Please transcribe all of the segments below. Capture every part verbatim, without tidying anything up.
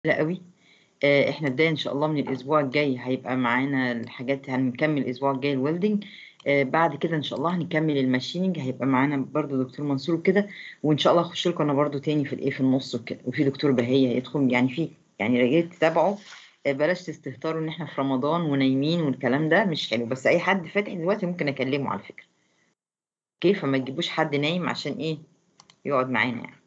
لا قوي. آه، احنا بداية ان شاء الله من الاسبوع الجاي هيبقى معانا الحاجات، هنكمل الاسبوع الجاي الويلدنج. آه، بعد كده ان شاء الله هنكمل الماشيننج، هيبقى معانا برضو دكتور منصور كده. وان شاء الله اخش لكم انا برضو تاني في الايه في النص وكده، وفي دكتور بهية يدخل يعني في يعني يا ريت تتابعوا. آه، بلاش تستهتروا ان احنا في رمضان ونايمين والكلام ده مش حلو، بس اي حد فاتح دلوقتي ممكن اكلمه على فكرة. كيف ما تجيبوش حد نايم عشان ايه يقعد معانا يعني.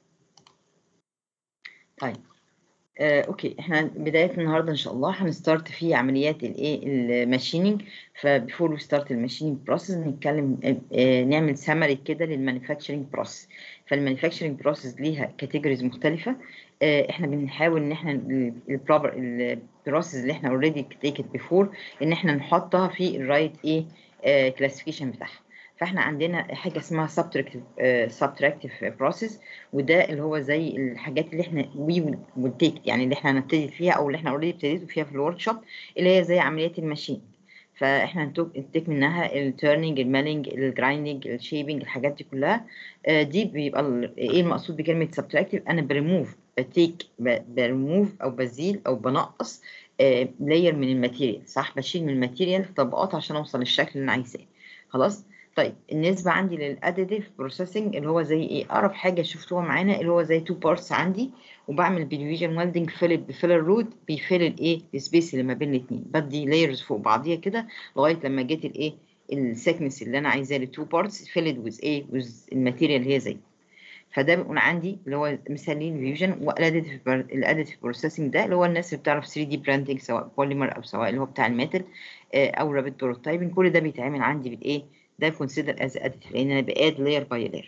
طيب. آه، اوكي، احنا بداية النهارده ان شاء الله هنستارت في عمليات الايه الماشينينج. فبيفور وي ستارت الماشينينج بروسيس نتكلم، آه، آه، نعمل سمري كده للمانيفاكتشرنج بروسيس. فالمانيفاكتشرنج بروسيس ليها كاتيجوريز مختلفة. آه، احنا بنحاول ان احنا البروبر البروسيس اللي احنا اوريدي تيكت بيفور ان احنا نحطها في الرايت ايه كلاسيفيكيشن بتاعها. فاحنا عندنا حاجه اسمها سبتراكتيف سبتراكتيف بروسيس، وده اللي هو زي الحاجات اللي احنا وي والتيك يعني اللي احنا هنبتدي فيها او اللي احنا اوريدي ابتديتوا فيها في الورك شوب، اللي هي زي عمليات الماشين. فاحنا هنتيك منها التيرنينج، الميلينج، الجرايندنج، الشيبنج، الحاجات دي كلها. آه، دي بيبقى ال- ايه المقصود بكلمه سبتراكتيف؟ انا بريموف بتيك بريموف او بزيل او بنقص لاير من الماتيريال، صح؟ بشيل من الماتيريال طبقات عشان اوصل للشكل اللي انا عايزاه. خلاص. طيب النسبة عندي للاديتيف بروسيسنج اللي هو زي ايه؟ اقرب حاجة شفتوها معانا اللي هو زي تو بارتس عندي، وبعمل بالفيجن ويلدنج فيل بفيلر رود بيفيل الايه السبيس اللي ما بين الاثنين، بدي لايرز فوق بعضيها كده لغاية لما جيت الايه السكنس اللي انا عايزاه للتو بارتس فيلد ويز ايه ويز الماتيريال اللي هي زي. فده بيكون عندي اللي هو مثالين الفيوجن والاديتيف. الاديتيف بروسيسنج ده اللي هو الناس اللي بتعرف ثري دي برانتنج، سواء بوليمر او سواء اللي هو بتاع الميتال، آه، او رابيد بروتايبنج، كل ده بيتعمل عندي بالايه؟ ده كونسيدر از اديتيف لان انا باد لاير باي لاير.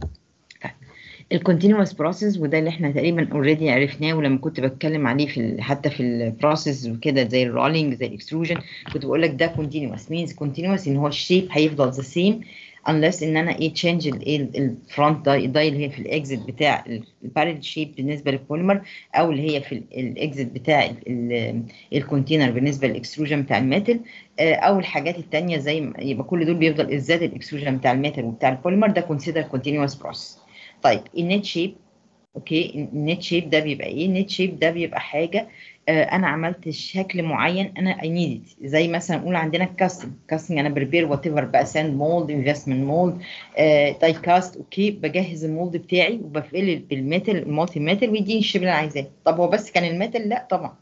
الكونتينوس بروسيس وده اللي احنا تقريبا اوريدي عرفناه، ولما كنت بتكلم عليه في ال- حتى في البروسيس وكده زي الرولينج زي الاكستروجن كنت بقول لك ده كونتينوس مينز كونتينوس ان هو الشيب هيفضل ذا سيم unless ان انا ايه تشينج الفرونت داي داي اللي هي في الاكزit بتاع البارل شيب بالنسبه للبوليمر، او اللي هي في الاكزit بتاع الكونتينر بالنسبه للاكستروجن بتاع الميتال، آه، او الحاجات التانيه زي ما- يبقى كل دول بيفضل الذات الاكستروجن بتاع الميتال وبتاع البوليمر، ده كونسيدر كونتينوس بروسيس. طيب النت شيب. اوكي، النت شيب ده بيبقى ايه؟ النت شيب ده بيبقى حاجه، آه انا عملت شكل معين انا اي نيد، زي مثلا نقول عندنا الكاستنج. كاستنج انا بريبير وات ايفر بقى، ساند مولد، انفستمنت مولد، تاي كاست. اوكي، بجهز المولد بتاعي وبفقل بالميتال المالتي ميتال ويديني الشيب اللي انا عايزاه. طب هو بس كان الميتال؟ لا طبعا.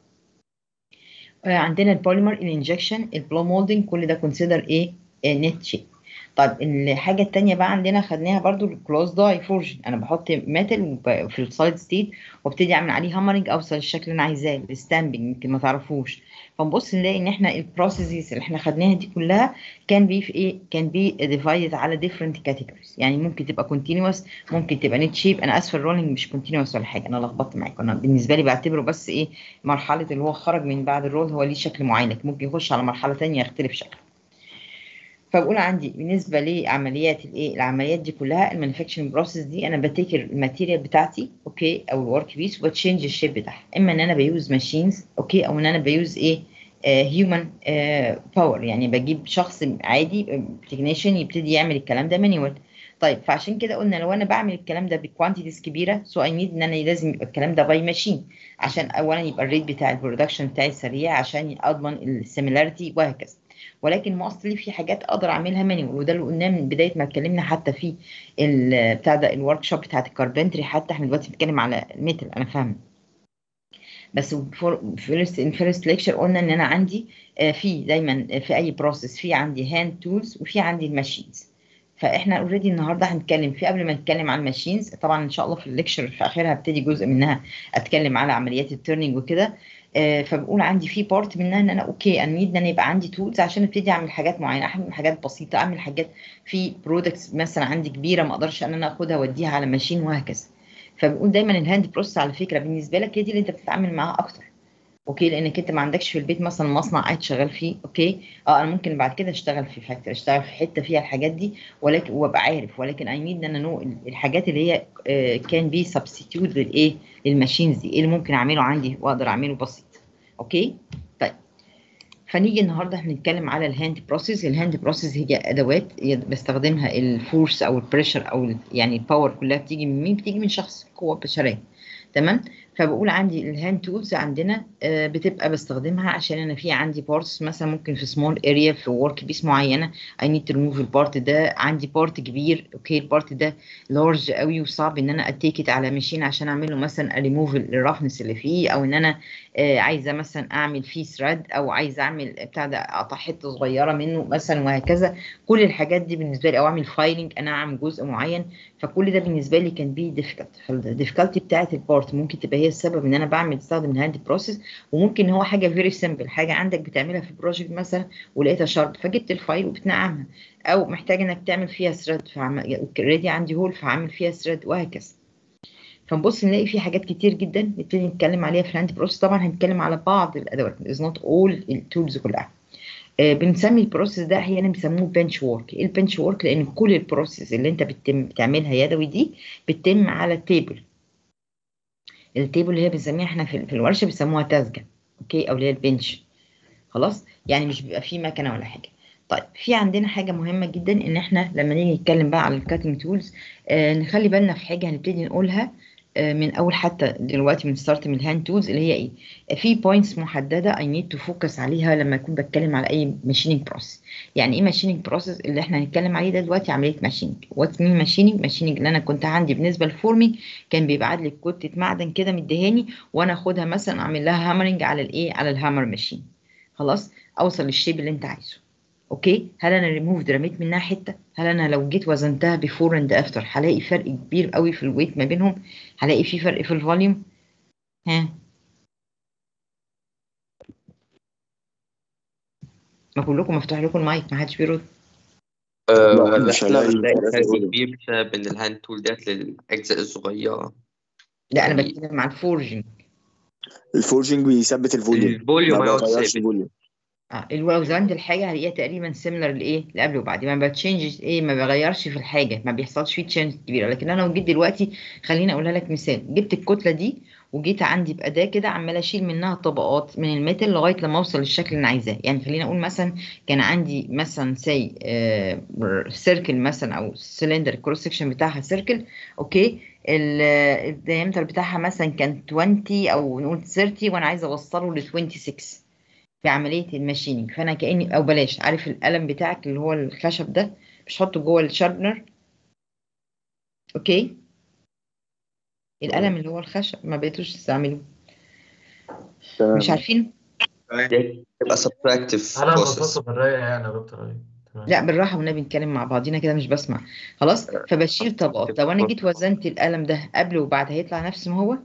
آه، عندنا البوليمر، الانجكشن، البلو مولدنج، كل ده كونسيدر ايه؟ نت شيب. طيب الحاجه التانيه بقى عندنا خدناها برضو الكلوز داي فورجن، انا بحط ميتال في السايد ستيت وابتدي اعمل عليه هامرنج اوصل للشكل اللي انا عايزاه. الستامبنج يمكن ما تعرفوش. فنبص نلاقي ان احنا البروسيسز اللي احنا خدناها دي كلها كان بي في ايه؟ كان بي ديفايدد على ديفرنت كاتيجوريز، يعني ممكن تبقى كونتينوس، ممكن تبقى نت شيب. انا اسف الرولينج مش كونتينوس ولا حاجه، انا لخبطت معاكم. انا بالنسبه لي بعتبره بس ايه؟ مرحله اللي هو خرج من بعد الرول هو ليه شكل معين، لكن ممكن يخش على مرحله تانية يختلف شكله. فبقول عندي بالنسبه لعمليات الايه العمليات دي كلها المانيفاكتشرنج بروسيس دي انا بتيكر الماتيريال بتاعتي اوكي او الورك بيس وبتشينج الشيب بتاعها، اما ان انا بيوز ماشينز اوكي او ان انا بيوز ايه هيومن باور، يعني بجيب شخص عادي تكنيشن يبتدي يعمل الكلام ده مانيوال. طيب فعشان كده قلنا لو انا بعمل الكلام ده بكوانتيتيز كبيره سو اي نيد ان انا لازم يبقى الكلام ده باي ماشين، عشان اولا يبقى الريت بتاع البرودكشن بتاعي سريع عشان اضمن السيميلاريتي وهكذا. ولكن مصري في حاجات اقدر اعملها مانيوال، وده اللي قلناه من بدايه ما اتكلمنا حتى في ال- بتاع ده الورك شوب بتاعت الكاربنتري. حتى احنا دلوقتي بنتكلم على الميتال انا فاهم، بس فيرست ان فيرست ليكشر قلنا ان انا عندي آه، في دايما في اي بروسيس في عندي هاند تولز وفي عندي الماشينز. فاحنا اوريدي النهارده هنتكلم في قبل ما نتكلم عن الماشينز طبعا ان شاء الله في الليكشر في اخرها هبتدي جزء منها اتكلم على عمليات التيرنينج وكده. آه، فبقول عندي في بارت منها ان انا اوكي انا نيد ان انا يبقى عندي تولز عشان ابتدي اعمل حاجات معينه، اعمل حاجات بسيطه، اعمل حاجات في برودكتس مثلا عندي كبيره ما اقدرش ان انا اخدها واديها على ماشين وهكذا. فبنقول دايما الهاند بروسس على فكره بالنسبه لك هي دي اللي انت بتتعامل معاها اكتر. اوكي، لانك انت ما عندكش في البيت مثلا مصنع قاعد شغال فيه. اوكي، اه انا ممكن بعد كده اشتغل في فاكتور، اشتغل في حته فيها الحاجات دي ولكن وابقى عارف، ولكن اي نيد ان انا نو الحاجات اللي هي كان بي سبستيتيوت للايه للماشينز دي، ايه اللي ممكن اعمله عندي واقدر اعمله بسيط. اوكي. طيب فنيجي النهارده هنتكلم على الهاند بروسيس. الهاند بروسيس هي ادوات بستخدمها الفورس او البريشر او ال- يعني الباور كلها بتيجي من مين؟ بتيجي من شخص، قوه بشريه. تمام. فبقول عندي الهاند تولز عندنا آه، بتبقى بستخدمها عشان انا في عندي بارتس مثلا ممكن في سمول اريا في ورك بيس معينه I need to remove البارت ده، عندي بارت كبير اوكي البارت ده لارج قوي وصعب ان انا اتيكت على ماشين عشان اعمل له مثلا ريموف الرفنس اللي فيه، او ان انا آه، عايزه مثلا اعمل فيه ثريد، او عايزه اعمل بتاع ده اقطع حته صغيره منه مثلا وهكذا. كل الحاجات دي بالنسبه لي، او اعمل فايلنج انا اعمل جزء معين، فكل ده بالنسبه لي كان بيه ديفيكالت. فالديفيكالتي بتاعت البارت ممكن تبقى هي السبب ان انا بعمل استخدم الهاند بروسيس، وممكن هو حاجه فيري سيمبل، حاجه عندك بتعملها في بروجكت مثلا ولقيتها شارب فجبت الفايل وبتنعمها، او محتاج انك تعمل فيها ثريد اوريدي عندي هول فعامل فيها ثريد وهكذا. فنبص نلاقي في حاجات كتير جدا نبتدي نتكلم عليها في الهاند بروسيس. طبعا هنتكلم على بعض الادوات از نوت اول التولز كلها. آه، بنسمي البروسيس ده احيانا بيسموه بنش وورك. ايه البنش وورك؟ لان كل البروسيس اللي انت بتتم بتعملها يدوي دي بتتم على تيبل. التيبل اللي هي بنسميها احنا في, في الورشه بيسموها تازجه اوكي، او اللي هي البنش. خلاص، يعني مش بيبقى فيه مكنه ولا حاجه. طيب في عندنا حاجه مهمه جدا ان احنا لما نيجي نتكلم بقى على الكاتنج تولز آه نخلي بالنا في حاجه هنبتدي نقولها آه من اول حتى دلوقتي من ستارت من الهاند تولز، اللي هي ايه؟ في بوينتس محدده اي نيد تو فوكس عليها لما اكون بتكلم على اي ماشينينج بروسيس. يعني ايه ماشينينج بروسيس؟ اللي احنا هنتكلم عليه ده دلوقتي عمليه ماشينينج. واتس مين ماشينينج؟ ماشينينج اللي انا كنت عندي بالنسبه للفورمينج كان بيبعت لي كتله معدن كده مدهاني، وانا اخدها مثلا اعمل لها هامرنج على الايه، على الهامر ماشين، خلاص اوصل للشيب اللي انت عايزه. اوكي، هل انا ريموفد رميت منها حته؟ هل انا لو جيت وزنتها بيفور اند افتر هلاقي فرق كبير قوي في الويت ما بينهم؟ هلاقي في فرق في الفوليوم؟ ها، ما كلكم مفتوح لكم المايك، ما حدش بيرد. لا آه، مش احنا هلاقي بنلاقي فرق فرق فوليوم. كبير بسبب ان الهاند تول ديت للاجزاء الصغيره. لا انا يعني بتكلم عن الفورجنج. الفورجنج بيثبت الفوليوم، ما الفوليوم ايوه بيغيرش ثابت. الفوليوم. اه لو وزنت الحاجه هلاقيها تقريبا سيميلر لايه، اللي قبل وبعد، ما بتشينجز ايه، ما بغيرش في الحاجه، ما بيحصلش فيه تشينج كبيره. لكن انا لو جيت دلوقتي، خليني اقولها لك مثال، جبت الكتله دي وجيت عندي باداه كده عماله اشيل منها طبقات من الميتال لغايه لما اوصل للشكل اللي انا عايزاه. يعني خليني اقول مثلا كان عندي مثلا سي سيركل مثلا او سلندر، الكروس سكشن بتاعها سيركل اوكي، الدايمتر بتاعها مثلا كان عشرين او نقول ثلاثين، وانا عايزه اوصله ل ستة وعشرين في عملية الماشينينج. فأنا كأني، أو بلاش، عارف القلم بتاعك اللي هو الخشب ده مش حطه جوه الشاربنر؟ أوكي، القلم اللي هو الخشب ما بقيتوش تستعملوه، مش تمام. عارفين؟ دي تبقى سبتراكتيف انا بروسيس. بسطت في الرايق يعني يا دكتور. ايوه تمام. لا بالراحة والنبي، نتكلم مع بعضينا كده مش بسمع. خلاص، فبشيل طبقات. لو أنا جيت وزنت القلم ده قبل وبعد هيطلع نفس ما هو؟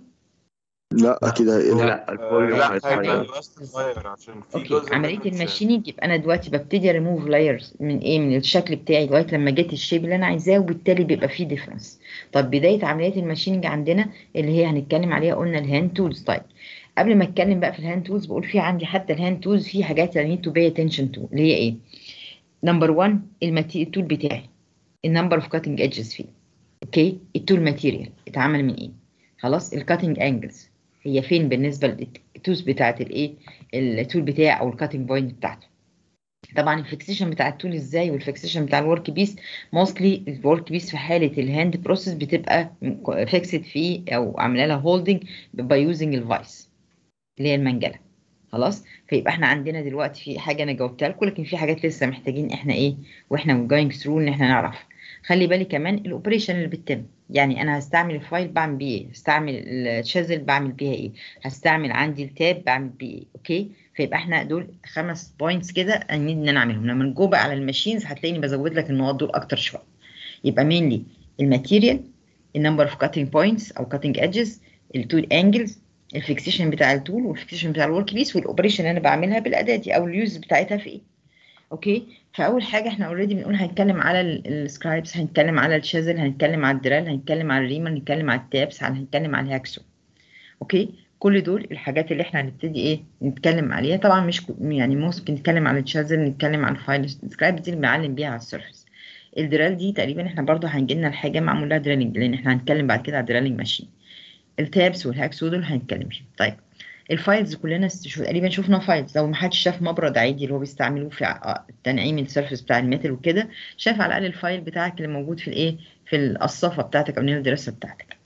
لا لا اكيد هيقل. لا الفوليوم لا هيتغير. هيبقى بس صغير عشان في اوكي، جزء عمليه منه اتشال. الماشينينج يبقى انا دلوقتي ببتدي ريموف لايرز من ايه، من الشكل بتاعي لغايه لما جيت الشيب اللي انا عايزاه، وبالتالي بيبقى فيه ديفرنس. طب بدايه عمليه الماشينينج عندنا اللي هي هنتكلم عليها قلنا الهاند تولز. طيب قبل ما اتكلم بقى في الهاند تولز، بقول في عندي حتى الهاند تولز في حاجات I need to pay attention to، اللي هي ايه؟ نمبر واحد الماتيريال التول بتاعي، النمبر اوف كاتنج ايدجز فيه. اوكي، التول ماتيريال اتعمل من ايه؟ خلاص، الكاتنج انجلز هي فين بالنسبه للتولز بتاعت الايه، التول بتاعي او الكاتنج بوينت بتاعته. طبعا الفيكسيشن بتاع التول ازاي، والفيكسيشن بتاع الورك بيس، موستلي الورك بيس في حاله الهاند بروسيس بتبقى فيكسد فيه او عامله لها هولدنج باي يوزنج الفايس اللي هي المنجله. خلاص، فيبقى احنا عندنا دلوقتي في حاجه انا جاوبتها لكم، لكن في حاجات لسه محتاجين احنا ايه واحنا جوينج ثرو ان احنا نعرف. خلي بالي كمان الاوبريشن اللي بتتم، يعني انا هستعمل الفايل بعمل بيه ايه، هستعمل الشازل بعمل بيها ايه، هستعمل عندي التاب بعمل بيه ايه. اوكي، فيبقى احنا دول خمس بوينتس كده انيد ان انا اعملهم. لما نجو بقى على الماشينز هتلاقيني بزود لك النقط دول اكتر شويه. يبقى مينلي الماتيريال، النمبر اوف كاتنج بوينتس او كاتنج ايدجز، التول انجلز، الفيكسيشن بتاع التول والفيكسيشن بتاع الورك بيس، والاوبريشن اللي انا بعملها بالاداه دي او اليوز بتاعتها في ايه. اوكي، فاول حاجه احنا اوريدي بنقول هنتكلم على السكرايبس، هنتكلم على الشازل، هنتكلم على الدرال، هنتكلم على الريمر، هنتكلم على التابس، هنتكلم على الهاكسو. اوكي، كل دول الحاجات اللي احنا هنبتدي ايه نتكلم عليها. طبعا مش يعني ممكن نتكلم على الشازل، نتكلم على الفايل سكرايب دي اللي بنعلم بيها على السيرفيس. الدرال دي تقريبا احنا برضو هنجي لنا الحاجه معمول لها درالنج، لان احنا هنتكلم بعد كده على الدرالنج ماشين. التابس والهاكسو دول هنتكلم فيهم. طيب الفايلز كلنا شو تقريبا شفنا فايلز، لو ما حدش شاف مبرد عادي اللي هو بيستعملوه في تنعيم السيرفيس بتاع الميتال وكده، شاف على الاقل الفايل بتاعك اللي موجود في الايه، في القصافه بتاعتك او النيل دراسه بتاعتك.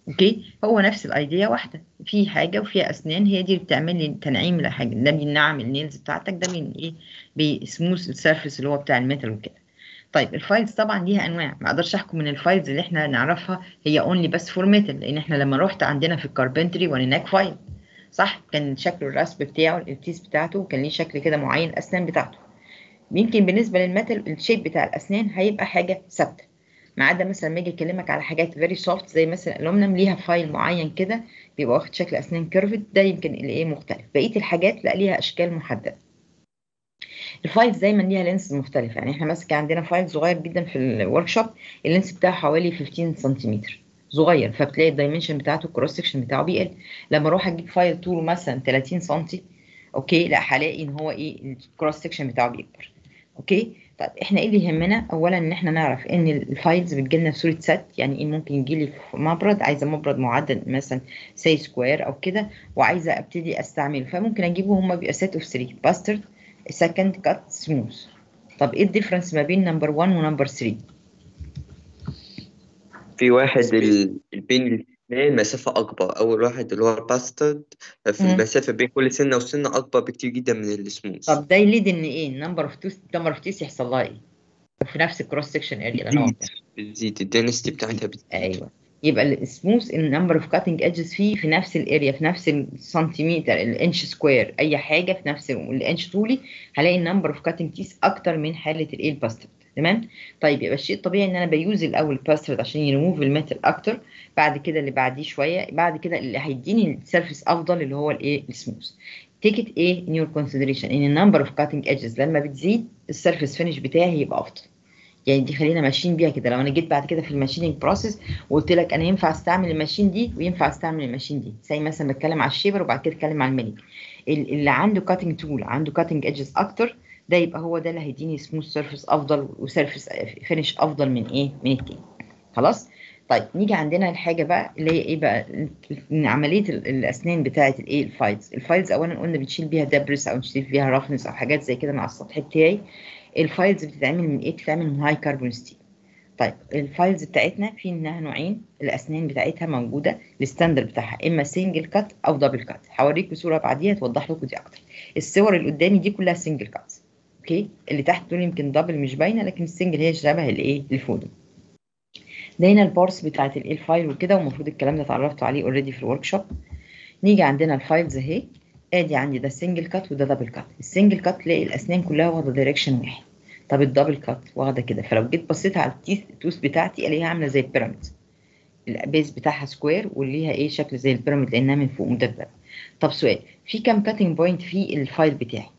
اوكي، هو نفس الايديا واحده، في حاجه وفيها اسنان هي دي اللي بتعمل لي تنعيم لحاجه، ده بينعم النيلز بتاعتك، ده بين ايه بيسموث السيرفيس اللي هو بتاع الميتال وكده. طيب الفايلز طبعا ليها انواع، ما اقدرش احكم من الفايلز اللي احنا نعرفها هي اونلي بس فور ميتال، لان احنا لما رحت عندنا في الكاربنتري وريناك فايل صح، كان شكله الرسم بتاعه التيس بتاعته كان ليه شكل كده معين، الاسنان بتاعته يمكن بالنسبه للميتال الشيب بتاع الاسنان هيبقى حاجه ثابته، ما عدا مثلا لما اجي اكلمك على حاجات فيري سوفت زي مثلا الالومنيوم ليها فايل معين كده بيبقى واخد شكل اسنان كيرفد، ده يمكن الايه مختلف، بقيه الحاجات لا ليها اشكال محدده. الفايلز دايما ليها لينس مختلف، يعني احنا مثلا كان عندنا فايل صغير جدا في الورك شوب اللينس بتاعه حوالي خمستاشر سنتيمتر صغير، فبتلاقي الدايمنشن بتاعته الكروس سكشن بتاعه بيقل. لما اروح اجيب فايل طوله مثلا تلاتين سنتي اوكي لا هلاقي ان هو ايه الكروس سكشن بتاعه بيكبر. اوكي طيب احنا ايه اللي يهمنا اولا ان احنا نعرف ان الفايلز بتجيلنا في صوره سات، يعني ايه ممكن يجي لي في مبرد، عايزه مبرد معدل مثلا سي سكوير او كده وعايزه ابتدي استعمله، فممكن اجيبه هم بيبقى سيت اوف ثلاثة باسترد سكند كات سموث. طب ايه الديفرنس ما بين نمبر واحد ونمبر ثلاثة؟ في واحد ال... بين الاثنين مسافة أكبر، أول واحد اللي هو الباسترد في مم. المسافة بين كل سنة وسنة أكبر بكتير جدا من السموث. طب ده يليد ان ايه النمبر اوف توث نمبر اوف تيث يحصل لها ايه في نفس الكروس سكشن اريا اللي انا بتزيد قلتها؟ بتزيد الدنستي بتاعتها بتزيد. ايوه، يبقى السموث النمبر اوف كاتنج ايدجز فيه في نفس الاريا في نفس السنتيمتر الانش سكوير اي حاجه في نفس الانش طولي هلاقي النمبر اوف كاتنج تيس اكتر من حاله الايه الباسترد. تمام. طيب يبقى الشيء الطبيعي ان انا بيوز الاول الباسترد عشان يريموف الميتال اكتر، بعد كده اللي بعديه شويه، بعد كده اللي هيديني السيرفيس افضل اللي هو الايه السموث. تيك ات ايه ان يور كونسيدريشن ان النمبر اوف كاتنج ايدجز لما بتزيد السيرفيس فينش بتاعي يبقى افضل. يعني دي خلينا ماشيين بيها كده، لو انا جيت بعد كده في الماشيننج بروسيس وقلت لك انا ينفع استعمل الماشين دي وينفع استعمل الماشين دي، زي مثلا بتكلم على الشيبر وبعد كده اتكلم على الميلينج، اللي عنده كاتنج تول عنده كاتنج ايدجز اكتر ده يبقى هو ده اللي هيديني سموث سيرفيس افضل وسيرفيس فينش افضل من ايه من التاني. خلاص. طيب نيجي عندنا الحاجه بقى اللي هي ايه بقى إن عمليه الاسنان بتاعه الايه الفايلز. الفايلز اولا قلنا بنشيل بيها دبرس او نشيل بيها رفنس او حاجات زي كده مع السطح بتاعي. الفايلز بتتعمل من ايه؟ بتتعمل من هاي كربون ستيل. طيب الفايلز بتاعتنا في منها نوعين، الاسنان بتاعتها موجوده الستاندرد بتاعها اما سنجل كات او دبل كات، هوريكم صوره بعديها توضح لكم دي اكتر. الصور اللي قدامي دي كلها سنجل كات اوكي، اللي تحت دول يمكن دبل مش باينه لكن السنجل هي شبه الايه اللي فوق دول. ده هنا البارس بتاعت الايه الفايل وكده، والمفروض الكلام ده اتعرفتوا عليه اوريدي في الورك شوب. نيجي عندنا الفايلز اهي، ادي عندي ده سنجل كات وده دبل كات. السنجل كات تلاقي الاسنان كلها واخده دايركشن واحد، طب الدبل كات واخده كده، فلو جيت بصيت على التيث التوث بتاعتي الاقيها عامله زي البيراميد، البيز بتاعها سكوير وليها ايه شكل زي البيراميد لانها من فوق مدببه. طب سؤال، في كام كاتنج بوينت في الفايل بتاعي؟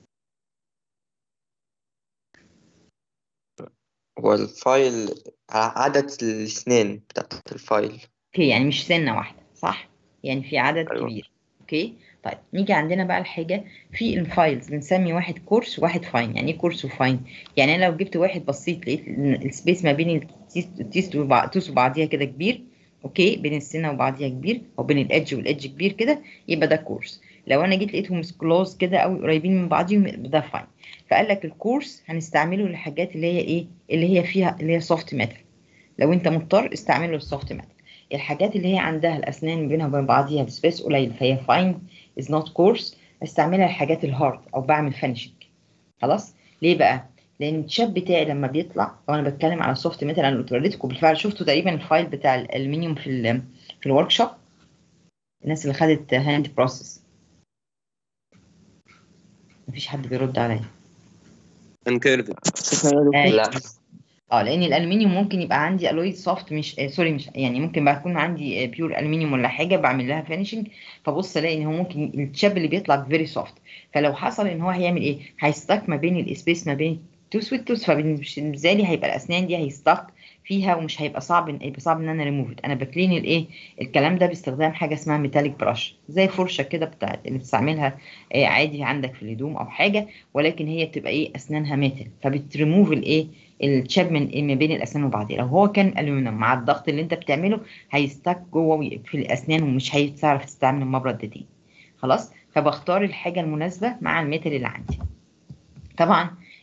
هو الفايل عدد الأسنان بتاعت الفايل. اوكي يعني مش سنه واحده صح، يعني في عدد أيوة. كبير. اوكي طيب نيجي عندنا بقى الحاجه في الفايلز بنسمي واحد كورس وواحد فاين. يعني ايه كورس وفاين؟ يعني انا لو جبت واحد بصيت لقيت إن السبيس ما بين التيست وبعض وبعضيها كده كبير، اوكي بين السنه وبعضيها كبير او بين الادج والادج كبير كده، يبقى ده كورس. لو انا جيت لقيتهم كلوز كده قوي قريبين من بعضهم يبقى ده فاين. فقال لك الكورس هنستعمله للحاجات اللي هي ايه اللي هي فيها اللي هي سوفت ميتال، لو انت مضطر استعمله السوفت ميتال. الحاجات اللي هي عندها الاسنان بينها وبين بعضيها سبيس قليل فهي فاين از نوت كورس، استعملها الحاجات الهارد او بعمل فينشنج. خلاص. ليه بقى؟ لان الشاب بتاعي لما بيطلع وانا بتكلم على سوفت ميتال، انا وريتكم بالفعل شفتوا تقريبا الفايل بتاع الالومنيوم في ال في الورك شوب، الناس اللي خدت هاند بروسيس. مفيش حد بيرد عليا. انكيرفد. آه. لا اه لان الالومنيوم ممكن يبقى عندي الوي سوفت مش آه سوري مش يعني ممكن بقى يكون عندي بيور الومنيوم ولا حاجه بعمل لها فينيشنج، فبص الاقي ان هو ممكن الشاب اللي بيطلع فيري سوفت، فلو حصل ان هو هيعمل ايه هيستك ما بين الاسبيس ما بين توس والتوس، فبالنسبه لي هيبقى الاسنان دي هيستك فيها ومش هيبقى صعب هيبقى صعب ان انا ريموف. انا بكلين الايه الكلام ده باستخدام حاجه اسمها ميتاليك براش زي فرشه كده بتاعت اللي بتستعملها آه عادي عندك في الهدوم او حاجه، ولكن هي بتبقى ايه اسنانها ميتال فبتريموف الايه الشاب من ما بين الاسنان وبعضها. لو هو كان الومنيوم مع الضغط اللي انت بتعمله هيستك جوه في الاسنان ومش هتعرف تستعمل المبرد ده تاني. خلاص. فبختار الحاجه المناسبه مع الميتال اللي عندي. طبعا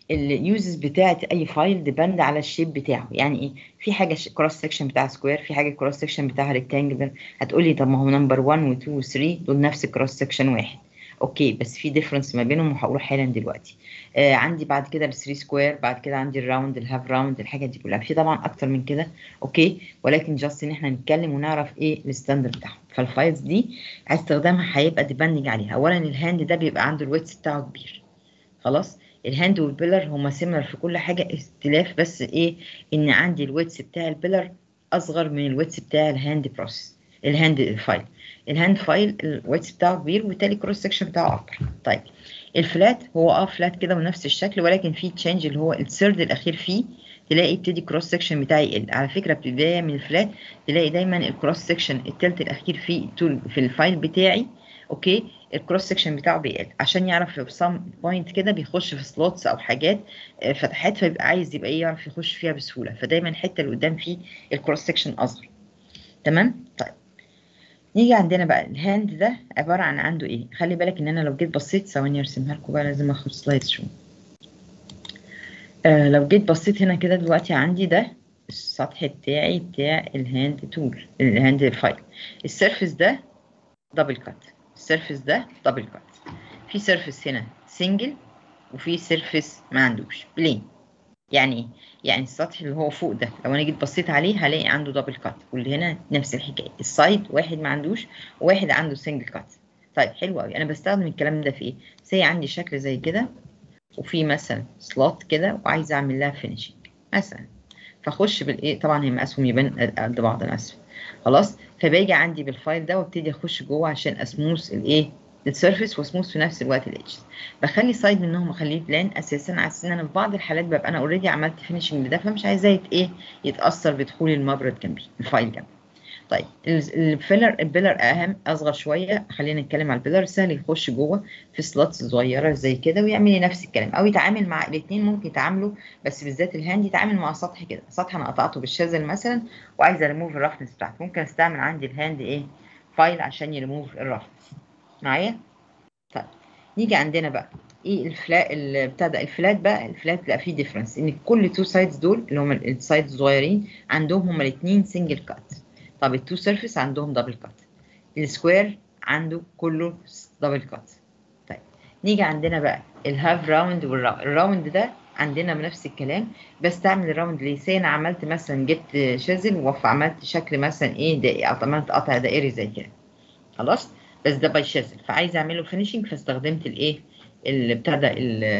اليوزز بتاعت اي فايل ديبند على الشيب بتاعه. يعني ايه؟ في حاجه كروس سكشن بتاع سكوير، في حاجه كروس سكشن بتاعها ريكتانجلر. هتقولي طب ما هو نمبر واحد و2 و3 دول نفس كروس سكشن واحد. اوكي، بس في ديفرنس ما بينهم وهقوله حالا دلوقتي. آه عندي بعد كده الثري سكوير، بعد كده عندي الراوند، الهاف راوند، الحاجات دي كلها. في طبعا اكتر من كده، اوكي، ولكن جاست ان احنا نتكلم ونعرف ايه الستاندرد بتاعهم. فالفايلز دي استخدامها هيبقى ديبندنج عليها. اولا الهاند ده بيبقى عنده الويتس بتاعه كبير، خلاص. الهاند والبيلر هما سيميلر في كل حاجه، اختلاف بس ايه؟ ان عندي الويتس بتاع البيلر اصغر من الويتس بتاع الهاند بروسيس، الهاند فايل. الهاند فايل الويتس بتاعه كبير وبالتالي الكروس سكشن بتاعه اكبر. طيب الفلات هو اه فلات كده ونفس الشكل، ولكن في تشينج اللي هو الثيرد الاخير فيه، تلاقي ابتدي الكروس سكشن بتاعي يقل. على فكره بدايه من الفلات تلاقي دايما الكروس سكشن التلت الاخير فيه في الفايل بتاعي، اوكي، الكروس سكشن بتاعه بيقل عشان يعرف في سام بوينت كده بيخش في سلوتس او حاجات فتحات، فيبقى عايز يبقى ايه، يعرف يخش فيها بسهوله. فدايما الحته اللي قدام فيه الكروس سكشن اصغر. تمام. طيب نيجي عندنا بقى الهاند ده عباره عن عنده ايه. خلي بالك ان انا لو جيت بصيت، ثواني ارسمها لكم بقى، لازم اخد سلايد شو. آه لو جيت بصيت هنا كده دلوقتي عندي ده السطح بتاعي بتاع الهاند تول، الهاند فايل. السيرفيس ده دبل كات، السيرفيس ده دبل كات. في سيرفيس هنا سنجل، وفي سيرفيس ما عندوش بلين. يعني ايه؟ يعني السطح اللي هو فوق ده لو انا جيت بصيت عليه هلاقي عنده دبل كات، واللي هنا نفس الحكايه، السايد واحد ما عندوش وواحد عنده سنجل كات. طيب حلو قوي. انا بستخدم الكلام ده في ايه؟ زي عندي شكل زي كده وفي مثلا سلوت كده وعايزه اعمل لها فينيشنج مثلا، فاخش بالايه، طبعا هي مقاسهم يبان قد بعض، انا اسف، خلاص. فباجي عندي بالفايل ده وابتدي اخش جوه عشان اسموث الايه، السيرفيس، واسموث في نفس الوقت الاتشز. بخلي سايد منهم اخليه بلان اساسا، على اساس ان انا في بعض الحالات ببقى انا اوريدي عملت فينيشنج لده، فمش عايزاه يت ايه، يتاثر بدخول المبرد جنبي، الفايل جنبي. طيب الفيلر، البيلر اهم اصغر شويه، خلينا نتكلم على البيلر. سهل يخش جوه في سلوتس صغيره زي كده ويعمل لي نفس الكلام، او يتعامل مع الاثنين، ممكن يتعاملوا، بس بالذات الهاند يتعامل مع سطح كده، سطح انا قطعته بالشازل مثلا وعايزه ريموف الرفنس بتاعته، ممكن استعمل عندي الهاند ايه، فايل عشان يريموف الرفنس معايا. طيب نيجي عندنا بقى ايه الفلات، بتاع ده الفلات بقى. الفلات لا فيه ديفرنس، ان كل تو سايدز دول اللي هم السايدز الصغيرين عندهم هم الاثنين سنجل كات. طب التو سيرفيس عندهم دبل كات. السكوير عنده كله دبل كات. طيب نيجي عندنا بقى الهاف راوند والراوند. الراوند ده عندنا بنفس الكلام، بستعمل الراوند ليه؟ سي انا عملت مثلا، جبت شازل وعملت شكل مثلا ايه ده، عملت قطع دائري زي كده، خلاص، بس ده باي شازل، فعايزه اعمله فينيشنج، فاستخدمت الايه، اللي بتاع ده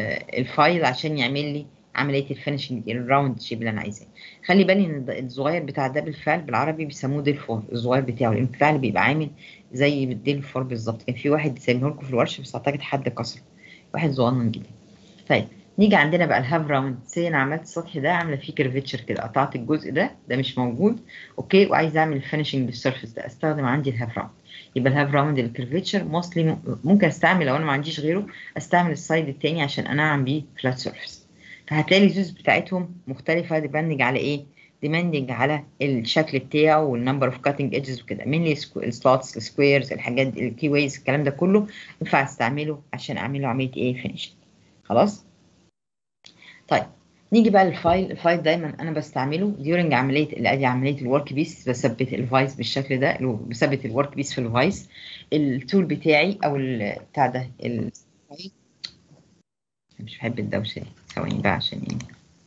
الفايل عشان يعمل لي عمليه الفينيشنج الراوند شيب اللي انا عايزاه. خلي بالي ان الصغير بتاع ده بالفعل بالعربي بيسموه ديل فور، الصغير بتاعه، لان بالفعل بيبقى عامل زي الديل فور بالظبط. كان في واحد سايبه لكم في الورشه بس اعتقد حد كسره، واحد صغنن جدا. طيب نيجي عندنا بقى الهاف راوند. سي انا عملت السطح ده عامله فيه كيرفيتشر كده، قطعت الجزء ده، ده مش موجود، اوكي، وعايز اعمل الفينيشنج للسيرفيس ده، استخدم عندي الهاف راوند. يبقى الهاف راوند الكيرفيتشر موستلي ممكن استعمل، لو انا ما عنديش غيره استعمل السايد التاني عشان انعم بيه فلات سيرفيس. فهتلاقي اليوز بتاعتهم مختلفه ديبندنج على ايه، ديبندنج على الشكل بتاعه والنمبر اوف كاتنج ايدجز وكده، مينلي السلوتس، السكويرز، الحاجات دي، الكي ويز، الكلام ده كله ينفع استعمله عشان اعمل له عمليه ايه، فينيشنج، خلاص. طيب نيجي بقى للفايل. الفايل دايما انا بستعمله ديورنج عمليه اللي ادي عمليه الورك بيس، بثبت الفايس بالشكل ده، بثبت الورك بيس في الفايس. التول بتاعي او بتاع ده ال... مش بحب الدوشه، ثواني بقى عشان ايه،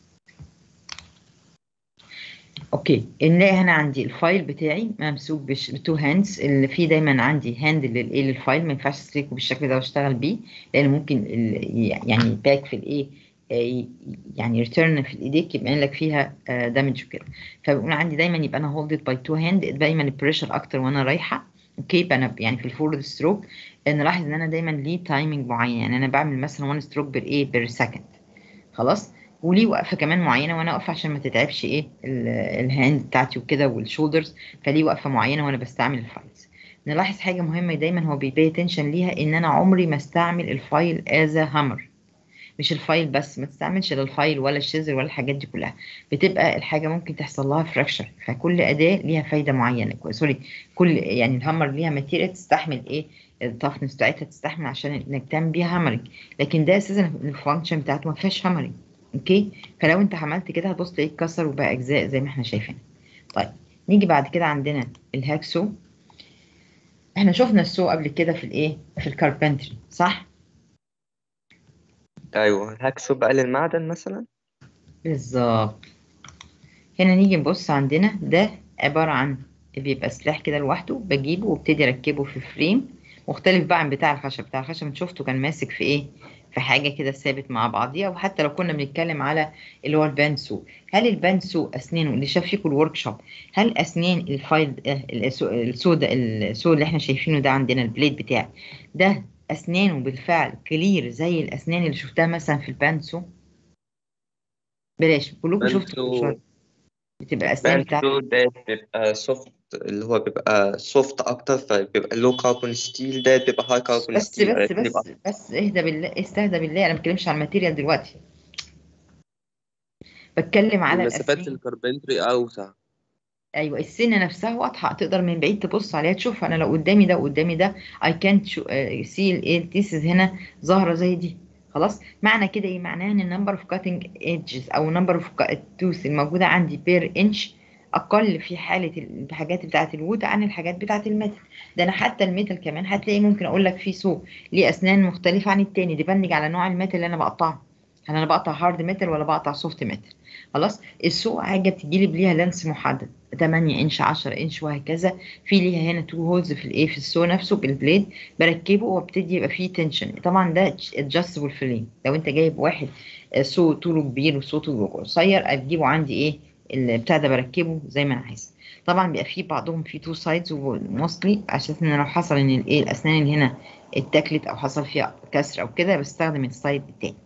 اوكي. نلاقي هنا عندي الفايل بتاعي ممسوك بتو هاندز، اللي فيه دايما عندي هاند للايه، للفايل، ما ينفعش اسلكه بالشكل ده واشتغل بيه، لان ممكن يعني باك في الايه، يعني ريتيرن في الايديك يبقى لك فيها دامج وكده. فبقول عندي دايما يبقى انا هولد باي تو هاند، دايما البريشر اكتر وانا رايحه، اوكي. يبقى انا يعني في الفورورد ستروك نلاحظ ان انا دايما ليه تايمنج معين، يعني انا بعمل مثلا واحد ستروك بالايه، بير سكند، خلاص، وليه وقفه كمان معينه وانا واقفه عشان ما تتعبش ايه الهاند بتاعتي وكده والشولدرز، فليه وقفه معينه وانا بستعمل الفايلز. نلاحظ حاجه مهمه دايما هو بيبي اتنشن ليها، ان انا عمري ما استعمل الفايل از هامر، مش الفايل بس، ما تستعملش لا الفايل ولا الشيزر ولا الحاجات دي كلها، بتبقى الحاجه ممكن تحصل لها فراكشر. فكل اداه ليها فايده معينه، سوري، كل يعني الهامر ليها ماتيريال تستحمل ايه، التفنس بتاعتها تستحمل عشان انك تعمل بيها هامرنج، لكن ده اساسا الفانكشن بتاعته ما فيهاش هامرنج، اوكي، فلو انت عملت كده هتبص تلاقيه اتكسر وبقى اجزاء زي ما احنا شايفين. طيب نيجي بعد كده عندنا الهاكسو. احنا شفنا السو قبل كده في الايه، في الكاربنتري صح؟ أيوة، هاكسو بقى للمعدن مثلا. بالظبط. هنا نيجي نبص عندنا ده عبارة عن بيبقى سلاح كده لوحده، بجيبه وابتدي اركبه في فريم مختلف بقى عن بتاع الخشب. بتاع الخشب انت شفته كان ماسك في ايه، في حاجة كده ثابت مع بعضيها. وحتى لو كنا بنتكلم على اللي هو البانسو، هل البانسو اسنانه اللي شاف فيكم الورك شوب، هل اسنان الفايل آه، السو السودا السو اللي احنا شايفينه ده عندنا البليد بتاعه ده اسنانه بالفعل كلير زي الاسنان اللي شفتها مثلا في البانسو؟ بلاش كلكم شفتوا بانتو الشوية. بتبقى الاسنان بتاعته بانتو ده بيبقى سوفت، اللي هو بيبقى سوفت أكتر، فبيبقى لو كاربون ستيل، ده بيبقى هاي كاربون بس ستيل، بس لكن يبقى بس بس اهدى بالله، استهدى بالله، انا ما بتكلمش على الماتيريال دلوقتي، بتكلم على المسافات في الاسنان. الكاربنتري أوسع. ايوه السنه نفسها واضحه، تقدر من بعيد تبص عليها تشوف. انا لو قدامي ده وقدامي ده اي كانت سي الايه التيسز هنا ظاهره زي دي. خلاص، معنى كده ايه؟ معناه ان النمبر اوف كاتنج ايدجز او نمبر اوف التوث الموجوده عندي بير انش اقل في حاله الحاجات بتاعه الوود عن الحاجات بتاعه الميتال. ده انا حتى الميتال كمان هتلاقي ممكن اقول لك فيه سو ليه اسنان مختلفه عن التاني، ديبندج على نوع الميتال اللي انا بقطعه. هل انا بقطع هارد ميتال ولا بقطع سوفت ميتال؟ خلاص، السوق حاجه بتجي لي ليها لانس محدد تمانية انش عشرة انش وهكذا. في ليها هنا تو هولز في الايه، في السو نفسه بالبليد بركبه وابتدي يبقى فيه تنشن. طبعا ده ادجستبل فيلين. لو انت جايب واحد آه، سو طوله كبير وسو طوله قصير اجيبه عندي ايه البتاع ده بركبه زي ما انا عايز. طبعا بيبقى فيه بعضهم فيه تو سايدز وموستلي عشان ان لو حصل ان الايه الاسنان اللي هنا اتاكلت او حصل فيها كسر او كده بستخدم السايد التاني.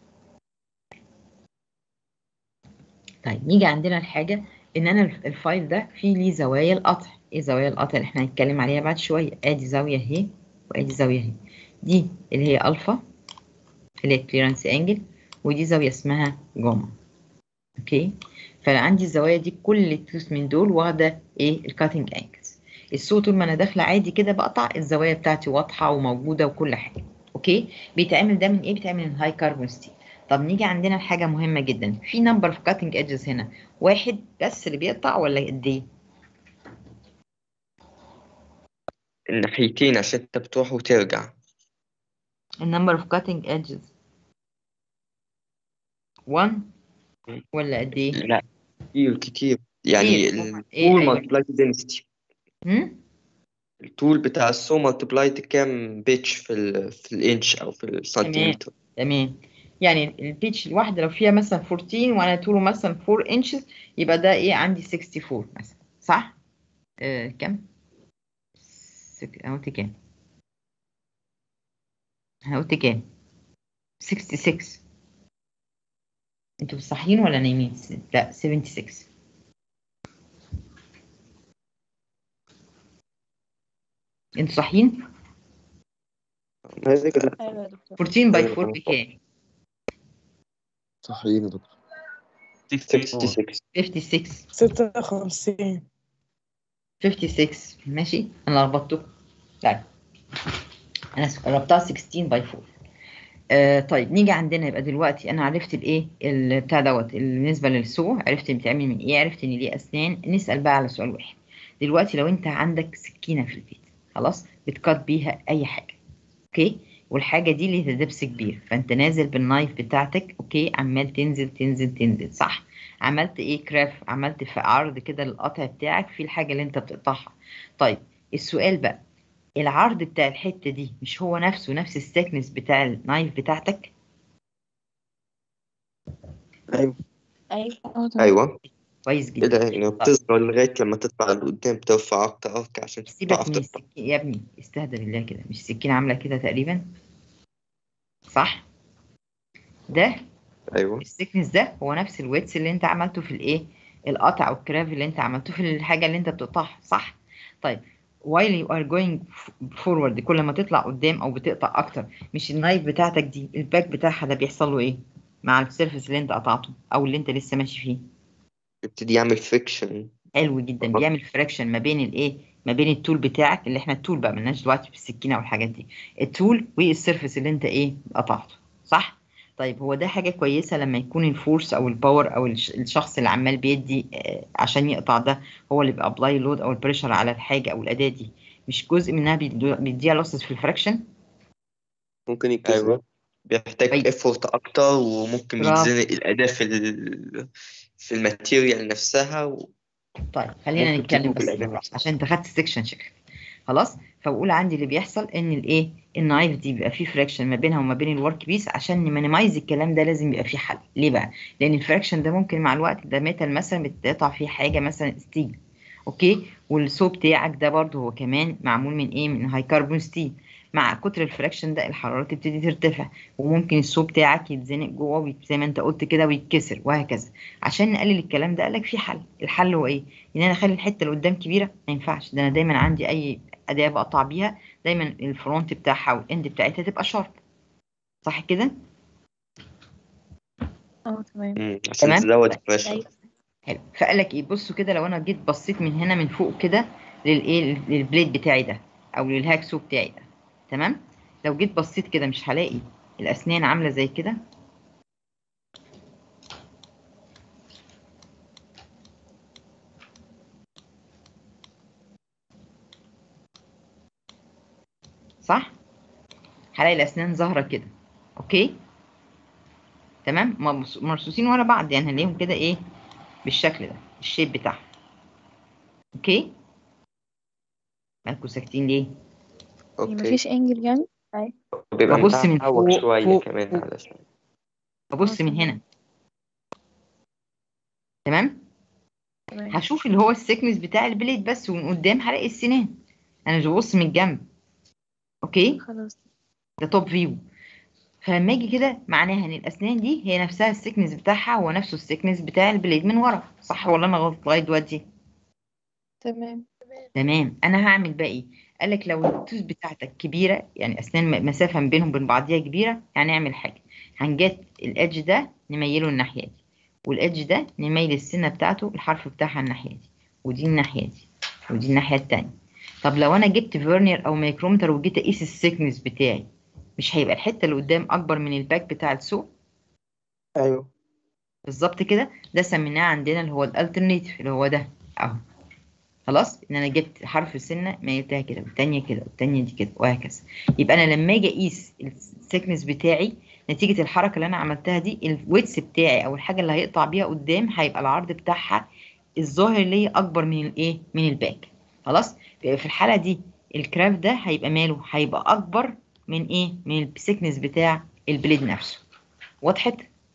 طيب نيجي عندنا الحاجة ان انا الف- الفايل ده فيه ليه زوايا القطع. ايه زوايا القطع اللي احنا هنتكلم عليها بعد شوية؟ ادي زاوية اهي وادي زاوية اهي. دي اللي هي الفا اللي هي كليرنس انجل، ودي زاوية اسمها جاما. اوكي، فانا عندي الزوايا دي كل توث من دول واخدة ايه الكاتنج انجلز. الصوت طول ما انا داخلة عادي كده بقطع الزوايا بتاعتي واضحة وموجودة وكل حاجة. اوكي، بيتعمل ده من ايه؟ بيتعمل من هاي كاربون ستيل. طب نيجي عندنا لحاجة مهمة جدا، في نمبر اوف كاتنج ايدجز هنا واحد بس اللي بيقطع ولا قد ايه؟ الناحيتين عشان أنت بتروح وترجع. النمبر اوف كاتنج ايدجز واحد ولا قد ايه؟ لا، كتير كتير، كتير يعني طبعا. ايه الطول ايوه. مالتبلاي density. هم؟ الطول بتاع السو مالتبلاي كام بيتش في ال في الانش او في تمام السنتيمتر. تمام. يعني البيتش الواحدة لو فيها مثلا اربعتاشر وانا طوله مثلا اربعة انشز يبقى ده ايه عندي اربعة وستين مثلا صح؟ آه كام؟ سك... انا قلت كام؟ انا قلت كام؟ ستة وستين. انتوا صاحيين ولا نايمين؟ لا ستة وسبعين. انتوا صاحيين؟ هذه كده ايوه يا دكتور. اربعتاشر باي ايوه اربعة بكام؟ صحيين يا دكتور. ستة وستين. خمسة وستين. ستة وخمسين. خمسة وستين ماشي، انا لخبطتكم. لا انا قربتها ستاشر باي اربعة. آه طيب نيجي عندنا، يبقى دلوقتي انا عرفت الايه ال- بتاع دوت بالنسبه للسو، عرفت بتعمل من ايه، عرفت ان ليه اسنان. نسال بقى على سؤال واحد دلوقتي. لو انت عندك سكينه في البيت خلاص بتقط بيها اي حاجه، اوكي، والحاجه دي ليها دبس كبير، فانت نازل بالنايف بتاعتك اوكي عمال تنزل تنزل تنزل صح؟ عملت ايه كراف، عملت في عرض كده للقطع بتاعك في الحاجه اللي انت بتقطعها. طيب السؤال بقى، العرض بتاع الحته دي مش هو نفسه نفس السكنس بتاع النايف بتاعتك؟ ايوه ايوه اه تمام. ايوه كويس كده، جدا. يعني طب بتصغر لغايه لما تطلع لقدام، ترفع اكتر اكتر عشان سيبك تعرف من تطلع. السكين يا ابني، استهدى بالله كده، مش السكينه عامله كده تقريبا صح؟ ده ايوه السكنس ده هو نفس الويتس اللي انت عملته في الايه القطع او الكراف اللي انت عملته في الحاجه اللي انت بتقطعها صح؟ طيب while you are going forward كل ما تطلع قدام او بتقطع اكتر، مش النايف بتاعتك دي الباك بتاعها ده بيحصل له ايه مع السيرفيس اللي انت قطعته او اللي انت لسه ماشي فيه؟ يبتدي يعمل فريكشن. حلو جدا، بيعمل فريكشن ما بين الايه، ما بين التول بتاعك اللي احنا التول بقى ملناش دلوقتي بالسكينه والحاجات دي، التول والسيرفيس اللي انت ايه قطعته صح؟ طيب هو ده حاجة كويسة لما يكون الفورس أو الباور أو الش- الشخص اللي عمال بيدي آه، عشان يقطع ده هو اللي بيأبلاي لود أو البريشر على الحاجة أو الأداة دي، مش جزء منها بيدو- بيديها لوسز في الفراكشن؟ ممكن يتكسر. أيوه، بيحتاج طيب ايفورت أكتر، وممكن برافو. يتزنق الأداة في ال في الماتيريال نفسها، وممكن طيب خلينا نتكلم تدوب بس الأداة بالراحة نفسها. عشان انت خدت السكشن شكل. خلاص، فبقول عندي اللي بيحصل ان الايه النايف دي بيبقى فيه فراكشن ما بينها وما بين الورك بيس. عشان نمينيمايز الكلام ده لازم يبقى فيه حل. ليه بقى؟ لان الفراكشن ده ممكن مع الوقت ده ميتال مثلا بتقطع فيه حاجه مثلا ستيل، اوكي، والسو بتاعك ده برضو هو كمان معمول من ايه؟ من هاي كربون ستيل. مع كتر الفراكشن ده الحراره تبتدي ترتفع، وممكن السو بتاعك يتزنق جوه ويت- زي ما انت قلت كده ويتكسر وهكذا. عشان نقلل الكلام ده قالك في حل. الحل هو ايه؟ ان انا اخلي الحته اللي قدام كبيره. ما ينفعش، ده انا دايما عندي اي اداه بقطع بيها دايما الفرونت بتاعها والاند بتاعتها تبقى شارب، صح كده؟ اه تمام. مم، عشان تمام. تزود البريشر. ايوه. حلو، فقال لك ايه؟ بصوا كده، لو انا جيت بصيت من هنا من فوق كده للايه للبليد بتاعي ده او للهاكسو بتاعي ده، تمام؟ لو جيت بصيت كده مش هلاقي الاسنان عامله زي كده؟ صح؟ هلاقي الاسنان ظاهره كده، اوكي، تمام، مرص- مرصوصين ورا بعض، يعني هنلاقيهم كده ايه بالشكل ده، الشيب بتاعهم، اوكي. مالكوا ساكتين ليه؟ يعني أوكي، مفيش انجل يعني؟ ايوه. بيبقى ببص من متعوج فوق شوية فوق كمان فوق، علشان اه ببص من هنا، تمام. تمام. تمام هشوف اللي هو السكنس بتاع البليد بس، ومن قدام هلاقي السنان. انا مش ببص من الجنب، اوكي. خلاص. ده توب فيو. فلما اجي كده معناها ان الاسنان دي هي نفسها السكنس بتاعها هو نفسه السكنس بتاع البليد من ورا، صح ولا انا غلط لغايه دلوقتي؟ تمام. تمام. انا هعمل بقى ايه؟ قال لك لو التوز بتاعتك كبيره، يعني اسنان م- مسافه ما بينهم وبين بعضيها كبيره، يعني نعمل حاجه، هنجت الادج ده نميله الناحيه دي، والادج ده نميل السنه بتاعته الحرف بتاعها الناحيه دي، ودي الناحيه دي، ودي الناحيه التانيه. طب لو انا جبت فيرنير او مايكرومتر وجيت اقيس السيكنس بتاعي، مش هيبقى الحته اللي قدام اكبر من الباك بتاع السوق؟ ايوه. بالظبط كده. ده سميناه عندنا اللي هو الالترنيتيف، اللي هو ده اهو. خلاص، ان انا جبت حرف سنه ميلتها كده والتانيه كده والتانيه دي كده وهكذا. يبقى انا لما اجي اقيس السكنس بتاعي نتيجه الحركه اللي انا عملتها دي، الويتس بتاعي او الحاجه اللي هيقطع بيها قدام هيبقى العرض بتاعها الظاهر ليا اكبر من الايه؟ من الباك. خلاص، يبقى في الحاله دي الكراف ده هيبقى ماله؟ هيبقى اكبر من ايه؟ من السكنس بتاع البليد نفسه. وضحت؟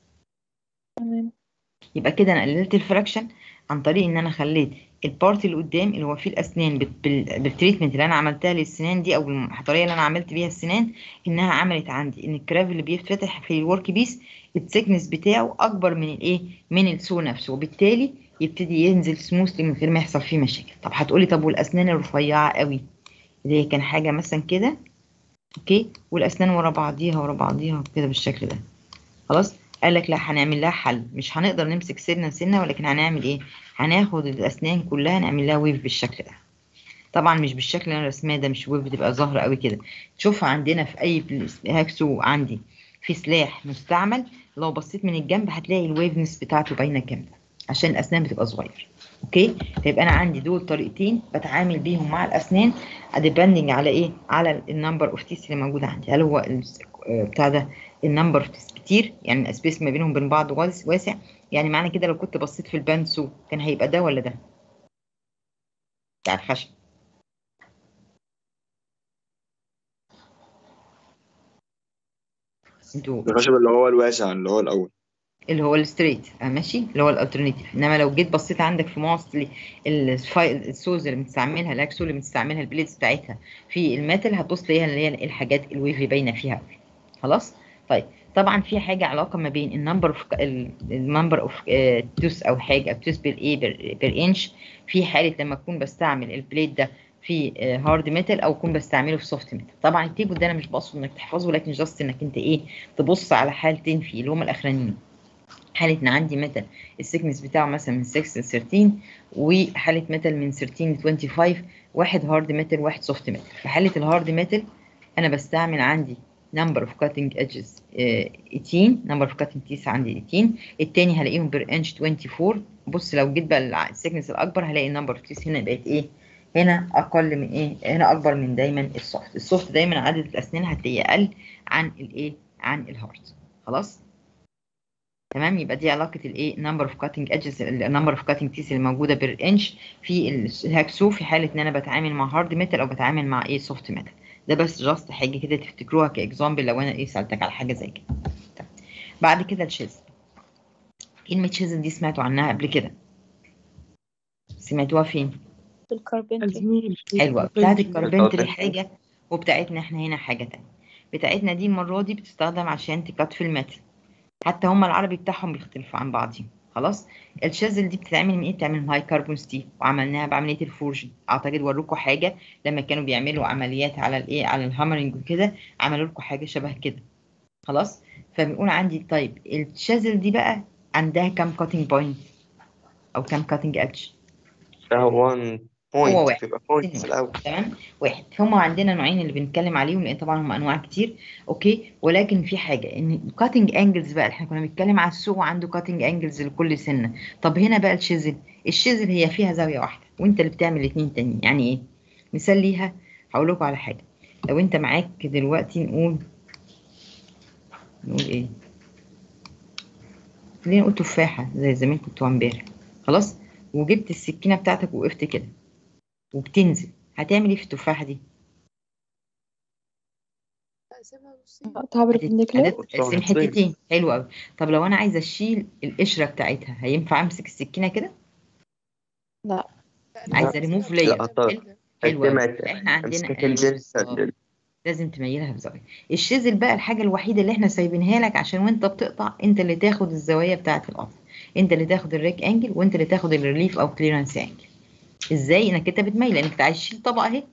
تمام. يبقى كده انا قللت الفراكشن عن طريق ان انا خليت البارت اللي قدام اللي هو فيه الاسنان بال- بال- بالتريتمنت اللي انا عملتها للسنان دي او الطريقه اللي انا عملت بيها السنان، انها عملت عندي ان الكراف اللي بيتفتح في الورك بيس الثيكنس بتاعه اكبر من الايه؟ من السو نفسه، وبالتالي يبتدي ينزل سموثلي من غير ما يحصل فيه مشاكل. طب هتقولي طب والاسنان الرفيعه قوي اللي هي كان حاجه مثلا كده، اوكي، والاسنان ورا بعضيها ورا بعضيها كده بالشكل ده، خلاص، قال لك لا، هنعمل لها حل. مش هنقدر نمسك سنه سنه، ولكن هنعمل ايه؟ هناخد الاسنان كلها نعمل لها ويف بالشكل ده. طبعا مش بالشكل اللي انا رسماه ده، مش ويف بتبقى ظاهره قوي كده. تشوفها عندنا في اي بل- هاكسو عندي في سلاح مستعمل، لو بصيت من الجنب هتلاقي الويفنس بتاعته باينه كامله عشان الاسنان بتبقى صغيره، اوكي. فيبقى انا عندي دول طريقتين بتعامل بيهم مع الاسنان ديبندنج على ايه؟ على النمبر اوف تيس اللي موجوده عندي. هل هو ال- آه، بتاع ده النمبر اوف تيس كتير، يعني السبيس ما بينهم وبين بعض واس- واسع، يعني معنى كده لو كنت بصيت في البانسو كان هيبقى ده ولا ده بتاع الخشب؟ انتوا الخشب اللي هو الواسع اللي هو الاول. اللي هو الستريت، آه ماشي، اللي هو الالترناتيف. انما لو جيت بصيت عندك في موصل السوز اللي بنستعملها، الاكسو اللي بنستعملها البليدز بتاعتها في الميتال، هتبص ليها اللي هي الحاجات الويفي باينه فيها قوي. خلاص. طيب طبعا في حاجه علاقه ما بين النمبر اوف النمبر اوف توس او حاجه او توس بير ايه بير انش، في حاله لما اكون بستعمل البليد ده في هارد ميتال او اكون بستعمله في سوفت ميتال. طبعا التيبل ده انا مش بقصد انك تحفظه، لكن جاست انك انت ايه؟ تبص على حالتين فيه اللي هم الاخرانيين. حالة ان عندي ميتال السكنس بتاعه مثلا من ستة ل ثلاثة عشر، وحالة ميتال من ثلاثة عشر ل خمسة وعشرين، واحد هارد ميتال واحد سوفت ميتال. في حالة الهارد ميتال انا بستعمل عندي number of cutting edges آه، ثمانية عشر number of cutting teeth عندي ثمانية عشر. التاني هلاقيهم per inch أربعة وعشرين. بص لو جيت بقى السيكنس الاكبر هلاقي number of teeth هنا بقت ايه؟ هنا اقل من ايه؟ هنا اكبر من دايما السوفت. السوفت دايما عدد الاسنان هتلاقيه اقل عن الايه؟ عن الهارد. خلاص تمام. يبقى دي علاقه الايه؟ number of cutting edges number of cutting teeth اللي موجوده per inch في الهاكسو في حاله ان انا بتعامل مع هارد ميتال او بتعامل مع ايه؟ سوفت ميتال. ده بس جاست حاجه كده تفتكروها كاكزامبل لو انا ايه سالتك على حاجه زي كده. طيب. بعد كده الشيزل. كلمه شيزل دي سمعتوا عنها قبل كده؟ سمعتوها فين؟ في الكاربنتري. أزميل في حلوه. بتاعت الكاربنتري. الكاربنتري حاجه وبتاعتنا احنا هنا حاجه تانية. بتاعتنا دي المره دي بتستخدم عشان تكات في المتر. حتى هم العربي بتاعهم بيختلفوا عن بعضهم. خلاص. الشازل دي بتتعمل من ايه؟ بتتعمل من هاي كربون ستيل وعملناها بعمليه الفورجن. اعتقد وروكم حاجه لما كانوا بيعملوا عمليات على الايه؟ على الهامرنج وكده عملوا لكم حاجه شبه كده. خلاص. فبنقول عندي طيب الشازل دي بقى عندها كام كاتنج بوينت او كام كاتنج ادج؟ فهو هو بوينت واحد. بيبقى بوينت في الأول. تمام. واحد. هم عندنا نوعين اللي بنتكلم عليهم لان طبعا هم انواع كتير. اوكي. ولكن في حاجه ان الكاتنج انجلز بقى احنا كنا بنتكلم على السوق وعنده كاتنج انجلز لكل سنه. طب هنا بقى الشيزل. الشيزل هي فيها زاويه واحده وانت اللي بتعمل اتنين تانيين. يعني ايه؟ مثال ليها هقول لكم على حاجه. لو انت معاك دلوقتي نقول نقول ايه؟ خلينا نقول تفاحه زي زمان كنتوا امبارح. خلاص. وجبت السكينه بتاعتك ووقفت كده وبتنزل. هتعمل ايه في التفاحه دي؟ أقطعها بربنديكولار. هتقسم حتتين. حلو قوي. طب لو انا عايزه اشيل القشره بتاعتها هينفع امسك السكينه كده؟ لا. عايزه ريموف لاير. لا طيب. حلو قوي. قدمت احنا عندنا امسك أيوة الجنس بالظبط. لازم تميلها بزاويه. الشيزل بقى الحاجه الوحيده اللي احنا سايبينها لك عشان وانت بتقطع انت اللي تاخد الزوايا بتاعه القطع. انت اللي تاخد الريك انجل وانت اللي تاخد الريليف او كليرنس انجل. ازاي؟ انك انت بتميل لانك عايز تشيل طبقه اهي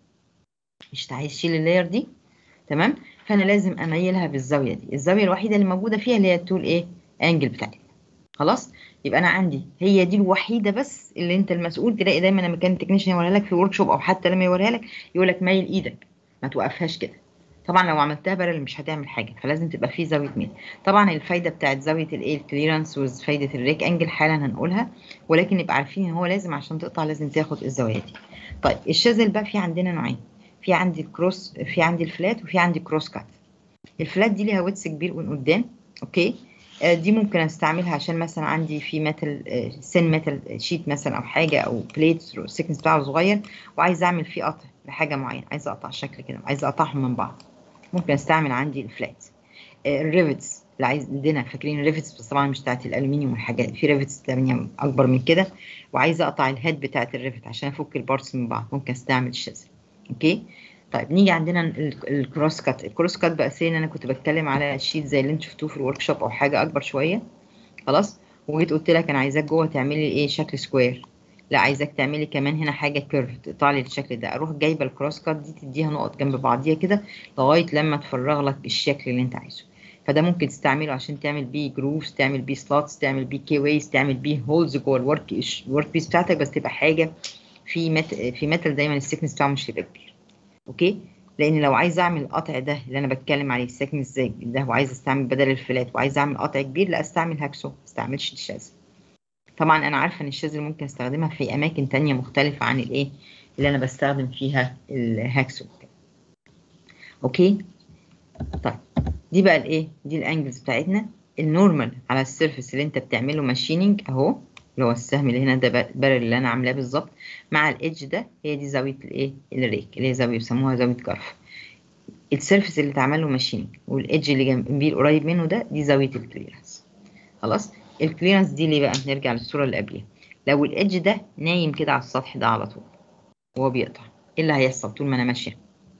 مش عايز تشيل اللاير دي. تمام. فانا لازم اميلها بالزاويه دي. الزاويه الوحيده اللي موجوده فيها اللي هي التول ايه؟ انجل بتاعتي. خلاص. يبقى انا عندي هي دي الوحيده بس اللي انت المسؤول. تلاقي دايما لما كان التكنيشن يوريها لك في ورك شوب او حتى لما يوريها لك يقول لك ميل ايدك ما توقفهاش كده. طبعا لو عملتها بارل مش هتعمل حاجه فلازم تبقى في زاويه ميل. طبعا الفايده بتاعت زاويه الايه؟ الكليرنس وفايده الريك انجل حالا هنقولها. ولكن نبقى عارفين ان هو لازم عشان تقطع لازم تاخد الزوايا دي. طيب الشازل بقى في عندنا نوعين. في عندي الكروس في عندي الفلات وفي عندي كروس كات. الفلات دي ليها ويتس كبير من قدام. اوكي. آه دي ممكن استعملها عشان مثلا عندي في ميتال آه سن ميتال شيت مثلا او حاجه او بليت السكنس بتاعه صغير وعايز اعمل فيه قطع لحاجه معينه. عايز اقطع شكل كده عايز اقطعهم من بعض. ممكن استعمل عندي الفلات. آه الريفتس اللي عايز عندنا فاكرين الريفتس بس طبعا مش بتاعت الالومنيوم والحاجات. في ريفتس تانية اكبر من كده وعايزه اقطع الهيد بتاعت الريفت عشان افك البارتس من بعض. ممكن استعمل الشازل. اوكي. طيب نيجي عندنا الكروس كات. الكروس كات بقى سين انا كنت بتكلم على الشيت زي اللي انتوا شفتوه في الورك شوب او حاجه اكبر شويه. خلاص. وجيت قلت لك انا عايزاك جوه تعملي ايه؟ شكل سكوير. لا عايزاك تعملي كمان هنا حاجه كيرف تقطع لي الشكل ده. اروح جايبه الكروس كات دي تديها نقط جنب بعضيها كده لغايه لما تفرغ لك الشكل اللي انت عايزه. فده ممكن تستعمله عشان تعمل بيه جروفز تعمل بيه سلوتس تعمل بيه كي ويز تعمل بيه هولز جوه الورك الورك بيس بتاعتك بس تبقى حاجه في مت... في ميتال دايما السكنس بتاعه مش هيبقى كبير. اوكي. لان لو عايز اعمل القطع ده اللي انا بتكلم عليه السكنس زي ده وعايز استعمل بدل الفلات وعايز اعمل قطع كبير لا استعمل هاكسو ما استعملش الشازل. طبعا انا عارفه ان الشازل ممكن استخدمها في اماكن تانية مختلفه عن الايه اللي انا بستخدم فيها الهاكسو. اوكي. طيب دي بقى الايه؟ دي الانجلز بتاعتنا. النورمال على السيرفيس اللي انت بتعمله ماشيننج اهو اللي هو السهم اللي هنا ده بارل اللي انا عاملاه بالظبط مع الايدج ده. هي دي زاويه الايه؟ الريك اللي هي زاويه بيسموها زاويه كرف. السيرفيس اللي اتعمل له ماشيننج والايدج اللي جنبيه القريب منه ده دي زاويه الكليرنس. خلاص. الكليرنس دي ليه بقى؟ نرجع للصوره اللي قبلها. لو الايدج ده نايم كده على السطح ده على طول وهو بيقطع ايه اللي هيحصل طول ما انا ماشيه؟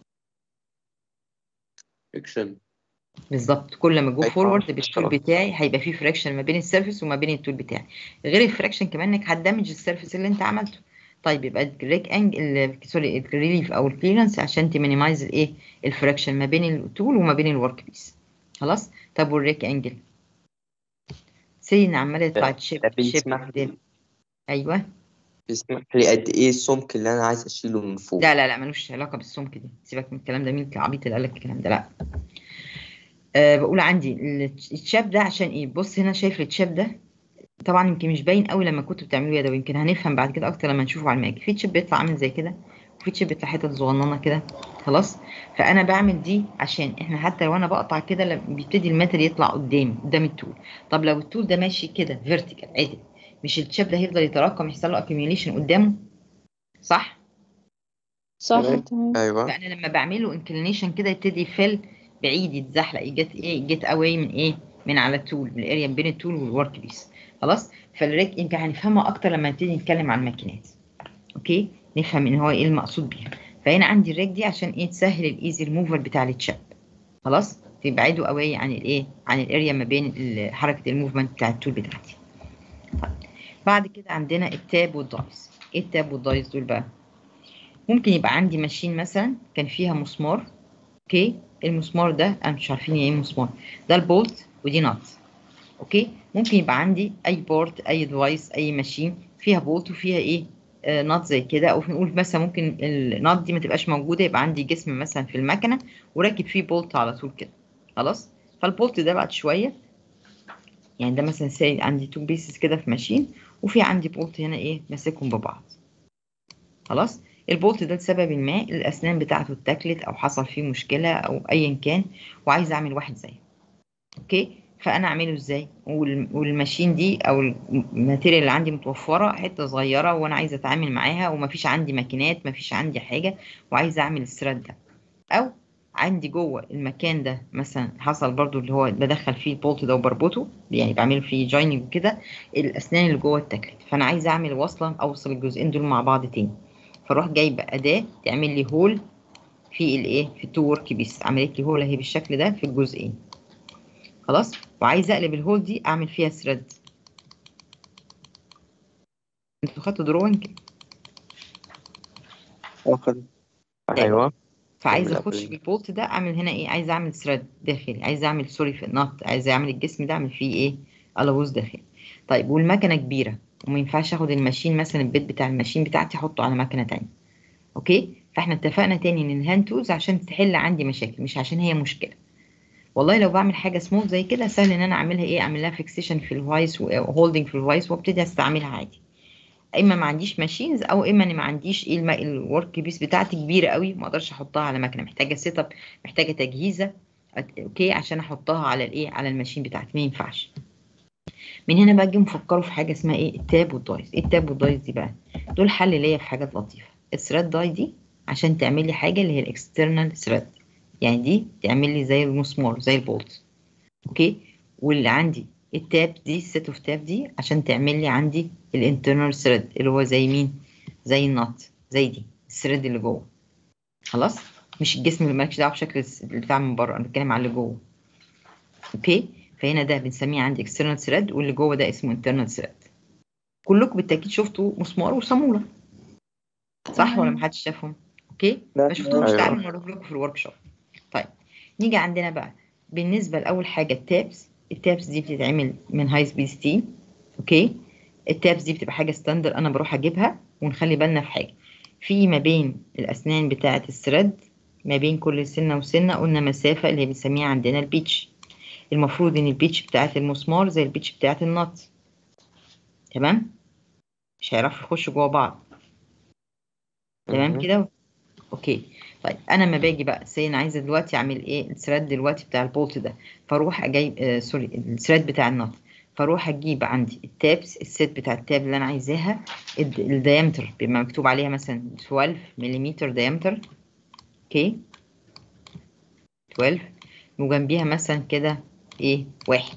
فيكشن. بالظبط. كل ما جو هيقطع فورورد بالتول اشتراك. بتاعي هيبقى فيه فريكشن ما بين السيرفيس وما بين التول بتاعي. غير الفريكشن كمان انك هتدمج السيرفيس اللي انت عملته. طيب يبقى الريك انجل سوري الريليف او الكليرنس عشان تمينيمايز الايه؟ الفريكشن ما بين التول وما بين الورك بيس. خلاص. طب والريك انجل سين عماله يطلع تشيب ده تشيب بيسمح لي قدام. ايوه. بيسمح لي قد ايه السمك اللي انا عايز اشيله من فوق. لا لا لا ملوش علاقه بالسمك دي. سيبك من الكلام ده. مين العبيط اللي قال لك الكلام ده؟ لا. أه بقول عندي التشاب ده عشان ايه. بص هنا شايف التشاب ده طبعا يمكن مش باين قوي لما كنتوا بتعملوه يدوي، يمكن هنفهم بعد كده اكتر لما نشوفه على الماك. في تشيب بيطلع عامل زي كده، وفي تشيب بيطلع حتت صغننه كده. خلاص، فانا بعمل دي عشان احنا حتى لو انا بقطع كده لما بيبتدي الماتر يطلع قدامي قدام التول. طب لو التول ده ماشي كده فيرتيكال عدل، مش التشيب ده هيفضل يتراكم يحصل له اكيوميليشن قدامه، صح؟ صح تمام. تمام. أيوه. فانا لما بعمل له انكلينيشن كده يبتدي يفل بعيد، يتزحلق، يجت ايه جيت اواي من ايه من على التول، من الاريا بين التول والورك بيس. خلاص، فالريك يمكن هنفهمها اكتر لما نبتدي نتكلم عن الماكينات. اوكي، نفهم ان هو ايه المقصود بيها. فهنا عندي الريك دي عشان ايه تسهل الايزي ريموفر بتاع التشاب. خلاص، تبعده اواي عن الايه عن الاريا ما بين ال- حركه الموفمنت بتاع التول بتاعتي. طيب. بعد كده عندنا التاب والدايس. ايه التاب والدايس دول بقى؟ ممكن يبقى عندي ماشين مثلا كان فيها مسمار. اوكي، المسمار ده انا مش عارفين ايه مسمار، ده البولت ودي نات. اوكي، ممكن يبقى عندي اي بورت، اي ديفايس، اي ماشين فيها بولت وفيها ايه آه نات زي كده. او نقول مثلا ممكن النات دي ما تبقاش موجوده، يبقى عندي جسم مثلا في المكنه وراكب فيه بولت على طول كده. خلاص، فالبولت ده بعد شويه، يعني ده مثلا ساي عندي تو بيسز كده في ماشين، وفي عندي بولت هنا ايه ماسكهم ببعض. خلاص، البولت ده لسبب ما الاسنان بتاعته اتاكلت او حصل فيه مشكله او ايا كان، وعايز اعمل واحد زيه. اوكي، فانا اعمله ازاي؟ وال- والماشين دي او الماتيريال اللي عندي متوفره حته صغيره وانا عايزه اتعامل معاها، ومفيش عندي ماكينات، مفيش عندي حاجه، وعايزه اعمل الثريد ده. او عندي جوه المكان ده مثلا حصل برضو اللي هو بدخل فيه البولت ده وبربطه، يعني بعمل فيه جويننج وكده، الاسنان اللي جوه اتاكلت، فانا عايزه اعمل وصله اوصل الجزئين دول مع بعض تاني. فاروح جايبه اداه تعمل لي هول في الايه في التو ورك بيس، عملت لي هول اهي بالشكل ده في الجزئين. خلاص، وعايزه اقلب الهول دي اعمل فيها ثريد. انتوا خدتوا دروينج؟ واخد. أيوه. فعايزه نعمل اخش أبلين. بالبولت ده اعمل هنا ايه، عايزه اعمل ثريد داخلي، عايزه اعمل سوري في النط، عايزه اعمل الجسم ده اعمل فيه ايه الوز داخلي. طيب، والمكنه كبيره وما ينفعش اخد الماشين مثلا البيت بتاع الماشين بتاعتي احطه على مكنه تانية. اوكي، فاحنا اتفقنا تاني ان الهاند تولز عشان تحل عندي مشاكل، مش عشان هي مشكله. والله لو بعمل حاجه سموث زي كده سهل ان انا اعملها ايه، اعمل لها فيكسيشن في الفايس وهولدنج في الفايس وابتدي استعملها عادي. اما ما عنديش ماشينز، او اما انا ما عنديش ايه الم... الورك بيس بتاعتي كبيره قوي ما اقدرش احطها على مكنه، محتاجه سيت اب، محتاجه تجهيزه. أت- اوكي، عشان احطها على الايه على الماشين بتاعتي ما ينفعش. من هنا بقى جم فكروا في حاجه اسمها ايه التاب والدايز. ايه التاب والدايز دي بقى؟ دول حل ليا في حاجات لطيفه. الثريد داي دي عشان تعمل لي حاجه اللي هي الاكسترنال ثريد، يعني دي تعمل لي زي المسمار زي البولت. اوكي، واللي عندي التاب دي السيت اوف تاب دي عشان تعمل لي عندي الانترنال ثريد اللي هو زي مين، زي النوت، زي دي الثريد اللي جوه. خلاص، مش الجسم اللي مالكش دعوه بشكل بتاع من بره، انا بتكلم على اللي جوه. اوكي، فهنا ده بنسميه عندي اكسترنال ثريد، واللي جوه ده اسمه انترنال ثريد. كلكم بالتاكيد شفتوا مسمار وصاموله، صح ولا تمام. محدش شافهم؟ اوكي، لا ما شفتوش، أيوه. تعالوا نوريهم لكم في الورك شوب. طيب، نيجي عندنا بقى بالنسبه لاول حاجه التابس. التابس دي بتتعمل من هاي سبيد ستيل. اوكي، التابس دي بتبقى حاجه ستاندر انا بروح اجيبها. ونخلي بالنا في حاجه، في ما بين الاسنان بتاعه الثريد ما بين كل سنه وسنه قلنا مسافه اللي بنسميها عندنا البيتش. المفروض ان البيتش بتاعه المسمار زي البيتش بتاعه النط. تمام، مش هيعرفوا يخشوا جوه بعض. تمام مهم. كده. اوكي، طيب انا لما باجي بقى سي انا عايزه دلوقتي اعمل ايه الثريد دلوقتي بتاع البولت ده، فاروح اجيب آه سوري الثريد بتاع النط، فاروح اجيب عندي التابس السيت بتاع التاب اللي انا عايزاها. الديامتر بيبقى مكتوب عليها مثلا اتناشر ملم ديامتر. اوكي، اتناشر، وجنبيها مثلا كده ايه واحد.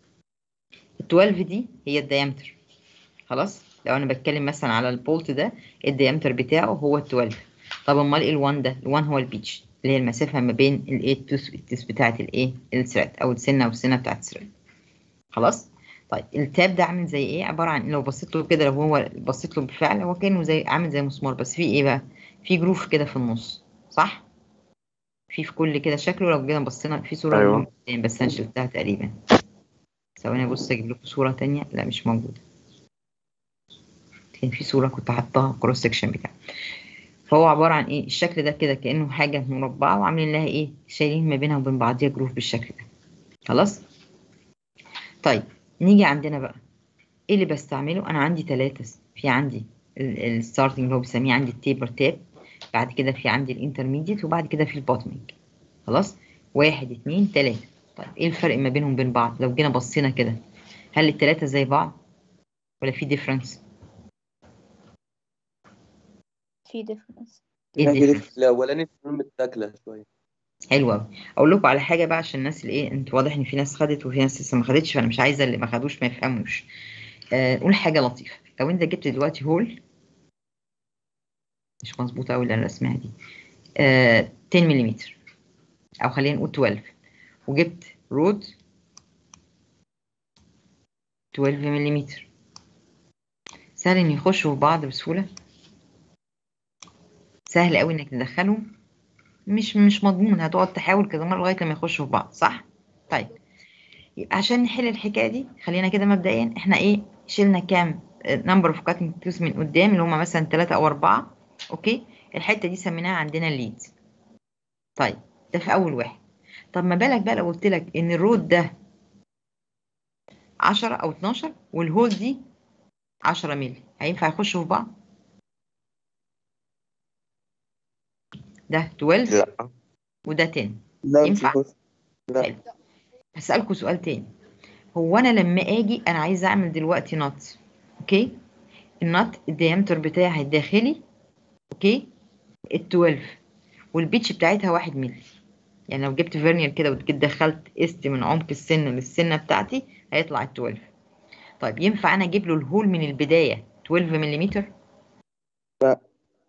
ال اتناشر دي هي الديامتر. خلاص، لو انا بتكلم مثلا على البولت ده الديامتر بتاعه هو اتناشر. طب امال ايه ال1 ده؟ ال1 هو البيتش اللي هي المسافه ما بين الايه التوس التوس بتاعت الايه الثريد، او السنه والسنه بتاعت الثريد. خلاص، طيب التاب ده عامل زي ايه؟ عباره عن لو بصيت له كده، لو هو بصيت له بالفعل هو كانه زي عامل زي مسمار، بس في ايه بقى؟ في جروف كده في النص، صح؟ في في كل كده شكله. لو جينا بصينا في صوره أيوه. منهم بس انا شلتها تقريبا. ثواني ابص اجيب لكم صوره تانية. لا مش موجوده، كان في صوره كنت حاطاها كروس سكشن بتاعها. فهو عبارة عن ايه الشكل ده كده، كأنه حاجة مربعة وعاملين لها ايه شايلين ما بينها وبين بعضيها جروف بالشكل ده. خلاص. طيب نيجي عندنا بقى ايه اللي بستعمله. انا عندي ثلاثة، في عندي الستارتنج اللي هو بسميه عندي التيبر تاب، بعد كده في عندي الانترميديت، وبعد كده في البوتمنج. خلاص، واحد اتنين تلاتة. طيب ايه الفرق ما بينهم بين بعض لو جينا بصينا كده؟ هل التلاتة زي بعض ولا في ديفرنس؟ في difference. ايه لا، في الديفرنس؟ ديف- الأولاني الفيلم متاكلة شوية. حلو قوي. اقول لكم على حاجه بقى عشان الناس اللي ايه، انت واضح ان في ناس خدت وفي ناس لسه ما خدتش، فانا مش عايزه اللي ما خدوش ما يفهموش. آه نقول حاجه لطيفه. لو انت جبت دلوقتي هول، مش مظبوطه قوي اللي انا رسمها دي، آه عشرة ملم، او خلينا نقول اتناشر، وجبت رود اتناشر ملم، سهل ان يخشوا في بعض بسهوله؟ سهل قوي انك تدخلهم؟ مش مش مضمون، هتقعد تحاول كذا مره لغايه لما يخشوا في بعض، صح؟ طيب عشان نحل الحكايه دي خلينا كده مبدئيا احنا ايه، شلنا كام نمبر اوف كاتنج توث من قدام اللي هم مثلا ثلاثة او أربعة. اوكي، الحته دي سميناها عندنا الليد. طيب ده في اول واحد. طب ما بالك بقى لو قلت لك ان الرود ده عشرة او اتناشر والهول دي عشرة مللي، هينفع يخشوا في بعض؟ ده اتناشر لا وده عشرة، لا مش ينفع؟ يخش. لا. حلو. هسألكوا سؤال تاني. هو انا لما اجي انا عايزه اعمل دلوقتي نط، اوكي، النط الديامتر بتاعي الداخلي، اوكي، ال اتناشر، والبيتش بتاعتها واحد مللي. يعني لو جبت فيرنير كده وجيت دخلت است من عمق السنه للسنه بتاعتي هيطلع ال اتناشر. طيب ينفع انا اجيب له الهول من البدايه اتناشر ملم؟ لا.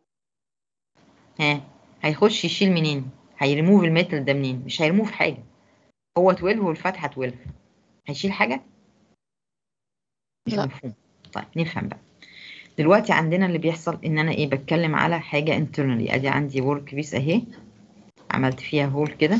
ها، هيخش يشيل منين؟ هيريموف الميتال ده منين؟ مش هيريموف حاجه، هو اتناشر والفتحه اتناشر، هيشيل حاجه؟ مش لا. مفهوم. طيب نفهم بقى. دلوقتي عندنا اللي بيحصل ان انا ايه، بتكلم على حاجه انترنالي. ادي عندي ورك بيس اهي، عملت فيها هول كده،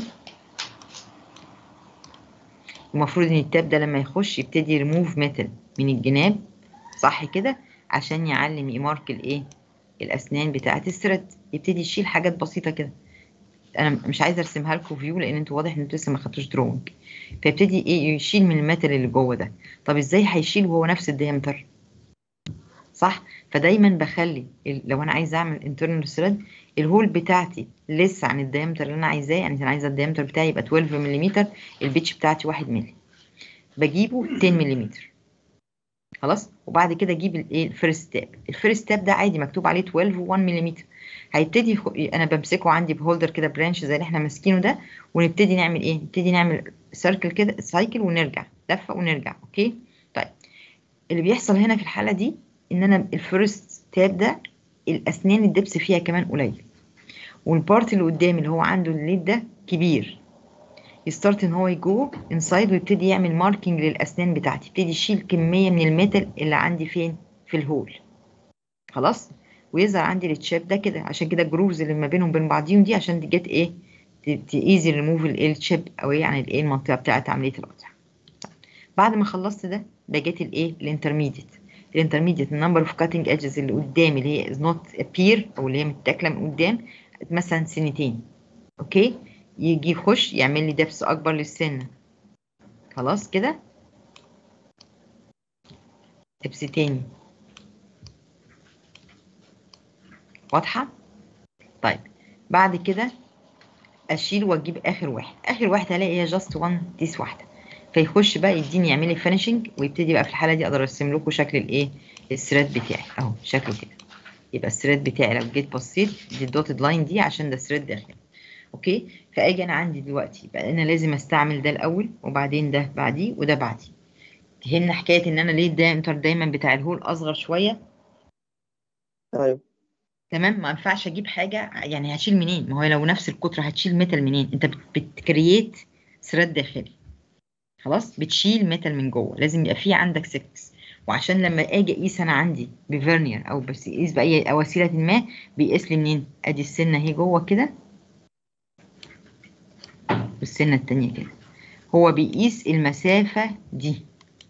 المفروض ان التاب ده لما يخش يبتدي يريموف ميتال من الجناب، صح كده، عشان يعلم يمارك الايه، الاسنان بتاعه الثريد، يبتدي يشيل حاجات بسيطه كده. انا مش عايزه ارسمها لكم فيو لان انتوا واضح ان انتوا لسه ما خدتوش دروينج. فيبتدي ايه، يشيل من الميتال اللي جوه ده. طب ازاي هيشيل وهو نفس الديامتر؟ صح. فدايما بخلي ال- لو انا عايزه اعمل انترنال ثريد، الهول بتاعتي لسه عن الديامتر اللي انا عايزاه. يعني انا عايزه الديامتر بتاعي يبقى اتناشر ملم، البيتش بتاعتي واحد مللي، بجيبه عشرة ملم. خلاص، وبعد كده اجيب الايه، الفيرست تاب. الفيرست تاب ده عادي مكتوب عليه اتناشر و1 ملم. هيبتدي يخ... انا بمسكه عندي بهولدر كده، برانش زي اللي احنا ماسكينه ده، ونبتدي نعمل ايه، نبتدي نعمل سيركل كده، سايكل، ونرجع لفه ونرجع. اوكي. طيب اللي بيحصل هنا في الحاله دي ان انا الفيرست تاب ده الاسنان الدبس فيها كمان قليل، والبارت اللي قدام اللي هو عنده الليد ده كبير، يستارت ان هو يجو انسايد ويبتدي يعمل ماركينج للاسنان بتاعتي، يبتدي يشيل كميه من الميتال اللي عندي فين، في الهول. خلاص، ويظهر عندي التشاب ده كده، عشان كده الجروفز اللي ما بينهم وبين بعضيهم دي عشان دي جت ايه، تيزي ريموف الايه، التشاب، او ايه يعني الايه، المنطقه بتاعت عمليه القطع. بعد ما خلصت ده بجيت الايه، الانترميديت. الانترميديت النمبر اوف كاتنج ايدجز اللي قدامي اللي هي از نوت ابير، او اللي هي متاكله من قدام، مثلا سنتين. اوكي، يجي يخش يعمل لي دبس اكبر للسنه. خلاص كده، دبس تاني، واضحه؟ طيب بعد كده اشيل واجيب اخر واحد. اخر واحد هلاقي هي جاست وان تيس واحده، فيخش بقى يديني يعمل لي فينيشنج، ويبتدي بقى في الحاله دي اقدر ارسم لكم شكل الايه، الثريد بتاعي اهو شكله كده. يبقى الثريد بتاعي لو جيت بصيت دي الدوتد لاين دي عشان ده ثريد داخلي. اوكي، فاجي انا عندي دلوقتي بقى انا لازم استعمل ده الاول، وبعدين ده بعديه، وده بعديه. فهمنا حكايه ان انا ليه الدايمتر دايما بتاع الهول اصغر شويه؟ ايوه تمام. ما ينفعش اجيب حاجه، يعني هشيل منين؟ ما هو لو نفس القطر هتشيل ميتال منين؟ انت بت- بتكرييت ثريد داخلي. خلاص، بتشيل ميتال من جوه، لازم يبقى في عندك سكس. وعشان لما اجي اقيس انا عندي بفيرنير او بس اقيس باي وسيله ما، بيقيس لي منين؟ ادي السنه اهي جوه كده، والسنه التانيه كده، هو بيقيس المسافه دي،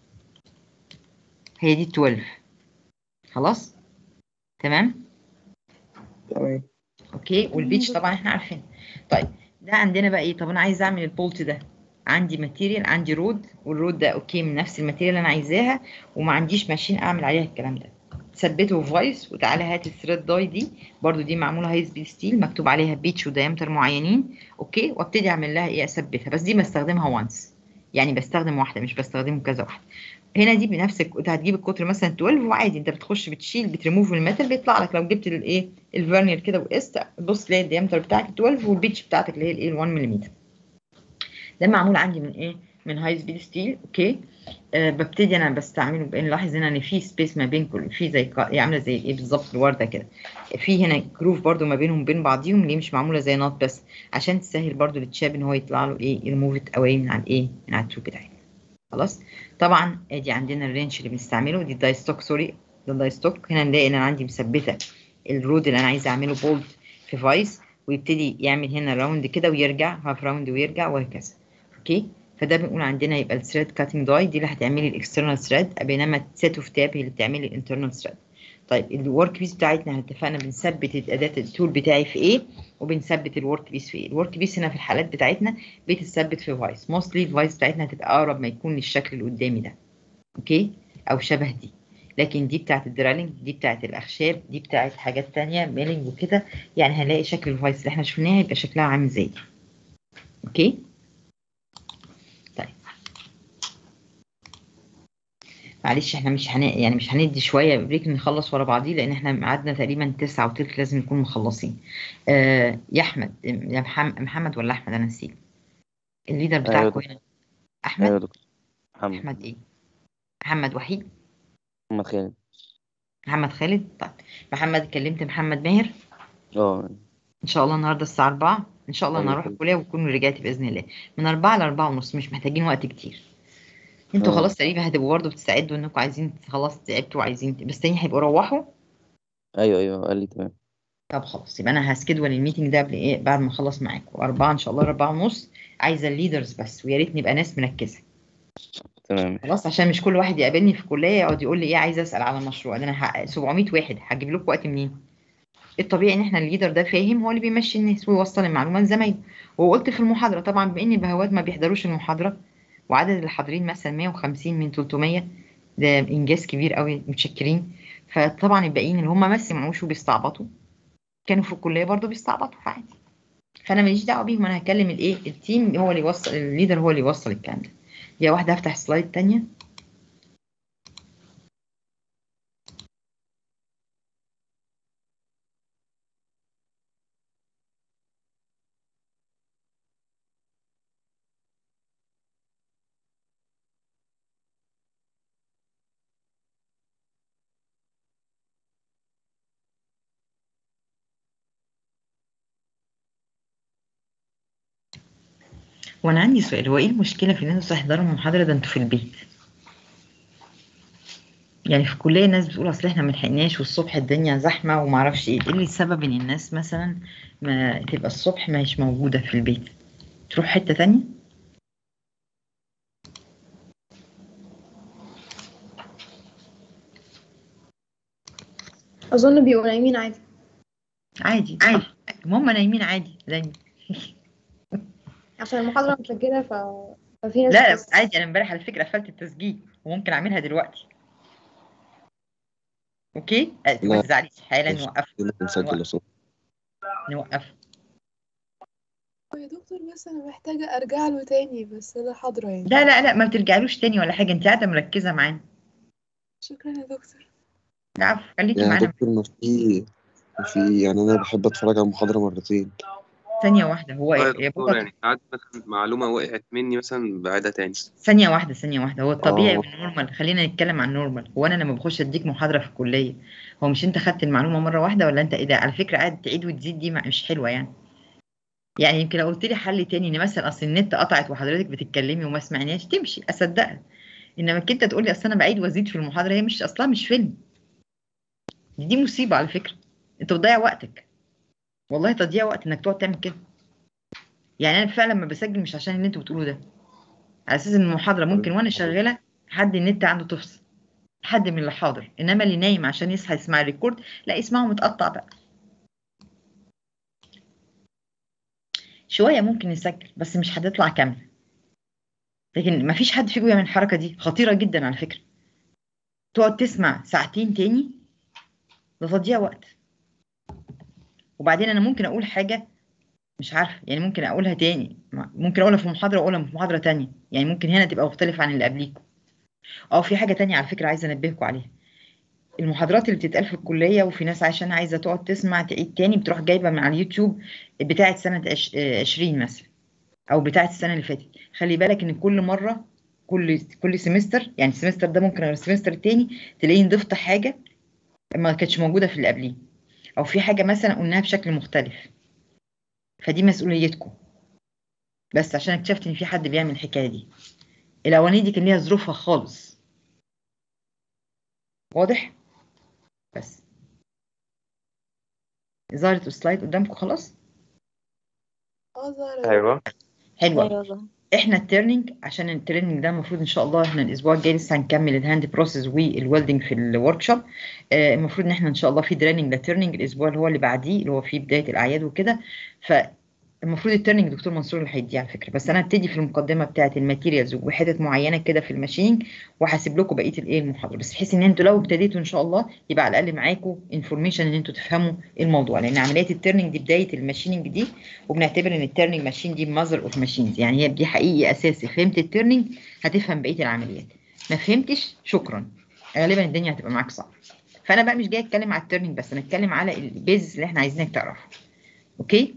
هي دي اتناشر. خلاص تمام. تمام. اوكي، والبيتش طبعا احنا عارفين. طيب ده عندنا بقى ايه، طب انا عايز اعمل البولت ده، عندي ماتيريال، عندي رود، والرود ده اوكي من نفس الماتيريال اللي انا عايزاها، وما عنديش ماشين اعمل عليها الكلام ده. ثبته في فايس، وتعالى هات الثريد داي دي، برضو دي معموله هاي سبيد ستيل، مكتوب عليها بيتش ودايمتر معينين، اوكي، وابتدي اعمل لها ايه، اثبتها. بس دي بستخدمها وانس، يعني بستخدم واحده مش بستخدمه كذا واحده. هنا دي بنفس انت هتجيب القطر مثلا اتناشر، وعادي انت بتخش بتشيل بتريموف الميتال بيطلع لك. لو جبت الايه الفيرنير كده وقست، بص تلاقي الديامتر بتاعك اتناشر، والبيتش بتاعتك اللي هي الايه واحد ملم. ده معمول عندي من ايه، من هاي سبيد ستيل، اوكي. آه ببتدي انا بستعمله بان لاحظ هنا ان في سبيس ما بين كل، في زي يعني عامله زي ايه بالظبط الورده كده، في هنا جروف برده ما بينهم وبين بعضيهم، ليه مش معموله زي نوت بس، عشان تسهل برده للتشاب ان هو يطلع له ايه، يرموف ات اواي من على الايه، من على التوب بتاعتنا. خلاص. طبعا ادي عندنا الرينش اللي بنستعمله، دي الداي ستوك، سوري ده الداي ستوك. هنا نلاقي ان انا عندي مثبته الرود اللي انا عايزه اعمله بولد في فايس، ويبتدي يعمل هنا راوند كده ويرجع هاف راوند ويرجع وهكذا، اوكي. فده بنقول عندنا يبقى الثريد كاتنج داي دي اللي هتعملي الاكسترنال ثريد، بينما السيت اوف تاب هي اللي بتعملي الانترنال ثريد. طيب الورك بيس بتاعتنا اتفقنا بنثبت الاداه التول بتاعي في ايه، وبنثبت الورك بيس في ايه. الورك بيس هنا في الحالات بتاعتنا بتثبت في فايس، موستلي الفايس بتاعتنا هتبقى اقرب ما يكون للشكل اللي قدامي ده، اوكي، او شبه دي. لكن دي بتاعت الدرالينج، دي بتاعت الاخشاب، دي بتاعت حاجات تانية ميلينج وكده، يعني هنلاقي شكل الفايس اللي احنا شفناها يبقى شكلها عامل زي دي، اوكي. طيب معلش احنا مش هن... يعني مش هندي شويه بريك نخلص ورا بعضيه، لان احنا ميعادنا تقريبا تسعة وتلت لازم نكون مخلصين. آه يا احمد، يا محمد, محمد ولا احمد، انا نسيت الليدر ايوه يا بتاعكم دكتور. هنا. ايوه يا احمد. دكتور. محمد. احمد ايه؟ محمد وحيد. محمد خالد. محمد خالد. طيب محمد، كلمت محمد ماهر اه. ان شاء الله النهارده الساعه أربعة، ان شاء الله انا ايوه هروح خالد. الكليه واكون رجعت باذن الله من أربعة ل أربعة ونص، مش محتاجين وقت كتير. انتوا اه. خلاص تقريبا هتبقوا برضه بتستعدوا انكم عايزين خلاص تعبتوا وعايزين، بس تاني هيبقوا روحوا. ايوه ايوه قال لي تمام. طب خلاص، يبقى انا هسكدول الميتنج ده قبل ايه، بعد ما اخلص معاكم أربعة ان شاء الله، أربعة ونص. عايزه الليدرز بس، ويا ريت نبقى ناس مركزه. تمام. خلاص، عشان مش كل واحد يقابلني في الكليه يقعد يقول لي ايه عايز اسال على مشروع، ده انا ه- سبعمية واحد هجيب لكم وقت منين؟ الطبيعي ان احنا الليدر ده فاهم، هو اللي بيمشي الناس ويوصل المعلومه لزمايله. وقلت في المحاضره طبعا بما ان البهوات ما بيحضروش المحاضره، وعدد الحاضرين مثلا مية وخمسين من تلتمية، ده انجاز كبير قوي، متشكرين. فطبعا الباقيين اللي هم ما سمعوش وبيستعبطوا كانوا في الكليه برضو بيستعبطوا عادي. فانا ماليش دعوه بيهم، انا هكلم الايه التيم، هو اللي يوصل، الليدر هو اللي يوصل الكلام ده. يا واحده هفتح سلايد تانية. وانا عندي سؤال، هو ايه المشكله في ان انتوا تحضروا المحاضره ده انتوا في البيت؟ يعني في الكليه الناس بتقول اصل احنا ما لحقناش والصبح الدنيا زحمه وما اعرفش ايه، ايه اللي السبب ان الناس مثلا ما تبقى الصبح مش موجوده في البيت، تروح حته تانية؟ أظن بيبقوا نايمين عادي. عادي صح، هم نايمين عادي زي عشان المحاضرة مسجلة ف... ففي ناس لا لا بتس... عادي، انا امبارح على فكره قفلت التسجيل وممكن اعملها دلوقتي، اوكي. أه، ما لا تزعليش، حالا مش نوقف. مسجل يا صوت. نوقف. يا دكتور بس انا محتاجة ارجع له تاني، بس انا حاضرة يعني. لا لا لا، ما بترجعلوش تاني ولا حاجه، انت قاعده مركزه معانا. شكرا يا دكتور. لا خليكي يا معانا. دكتور ما في ما في يعني أنا بحب أتفرج على المحاضرة مرتين. ثانيه واحده، هو اه يا يا دكتور، بابا، يعني ساعات مثلا معلومة وقعت مني مثلا بعيدها تاني. ثانيه واحده ثانيه واحده، هو الطبيعي آه والنورمال، خلينا نتكلم عن النورمال. هو انا لما بخش اديك محاضره في الكليه، هو مش انت خدت المعلومه مره واحده ولا انت ايه ده؟ على فكره قاعد تعيد وتزيد دي مش حلوه يعني. يعني يمكن لو قلت لي حل تاني، ان مثلا اصل النت قطعت وحضرتك بتتكلمي وما سمعناش، تمشي اصدقها. انما انت تقول لي اصل انا بعيد وازيد في المحاضره، هي مش اصلا مش فيلم. دي, دي مصيبه على فكره، انت بتضيع وقتك، والله تضييع وقت انك تقعد تعمل كده. يعني انا فعلا لما بسجل مش عشان اللي انتوا بتقولوه ده، على اساس ان المحاضره ممكن وانا شغاله حد النت عنده تفصل، حد من اللي حاضر، انما اللي نايم عشان يصحى يسمع الريكورد لا يسمعه متقطع بقى. شويه ممكن نسجل بس مش هتطلع كامله، لكن ما فيش حد فيكم يعمل الحركه دي، خطيره جدا على فكره. تقعد تسمع ساعتين تاني، ده تضييع وقت. وبعدين انا ممكن اقول حاجه مش عارفه، يعني ممكن اقولها تاني، ممكن اقولها في محاضره واقولها في محاضره تانيه، يعني ممكن هنا تبقى مختلفه عن اللي قبليكم. اه في حاجه تانيه على فكره عايزه انبهكم عليها. المحاضرات اللي بتتقال في الكليه، وفي ناس عشان عايزه تقعد تسمع تعيد تاني، بتروح جايبه من على اليوتيوب بتاعه سنه عشرين مثلا، او بتاعه السنه اللي فاتت. خلي بالك ان كل مره، كل كل سمستر، يعني السمستر ده ممكن غير السمستر التاني تلاقيني ضفت حاجه ما كانتش موجوده في اللي قبليه، او في حاجه مثلا قلناها بشكل مختلف. فدي مسؤوليتكم، بس عشان اكتشفت ان في حد بيعمل الحكايه دي. الاولانيه دي كان ليها ظروفها خالص، واضح؟ بس ظهرت السلايد قدامكم خلاص؟ اه ظهر. ايوه حلوه. ايوه ظهر. احنا التيرنينج، عشان التريننج ده المفروض ان شاء الله احنا الاسبوع الجاي لسه هنكمل الهاند بروسيس والويلدنج في الورك شوب. آه المفروض ان احنا ان شاء الله في دريننج للتيرنينج الاسبوع اللي هو اللي بعديه، اللي هو في بدايه الاعياد وكده. فالمفروض التيرنينج دكتور منصور اللي هيديه على فكره، بس انا هبتدي في المقدمه بتاعه الماتيريالز وحتت معينه كده في الماشيننج، وهسيب لكم بقيه الايه المحاضره، بس بحيث ان انتوا لو ابتديتوا ان شاء الله يبقى على الاقل معاكم انفورميشن ان انتوا تفهموا الموضوع، لان عمليات التيرنينج دي بدايه الماشيننج دي، وبنعتبر ان التيرنينج ماشين دي ماذر اوف ماشينز، يعني هي دي حقيقي اساسي. فهمت التيرنينج هتفهم بقيه العمليات، ما فهمتش شكرا، غالبا الدنيا هتبقى معاك صعبه. فانا بقى مش جاي اتكلم على التيرنينج بس، انا اتكلم على البيز اللي احنا عايزينك تعرفه. اوكي؟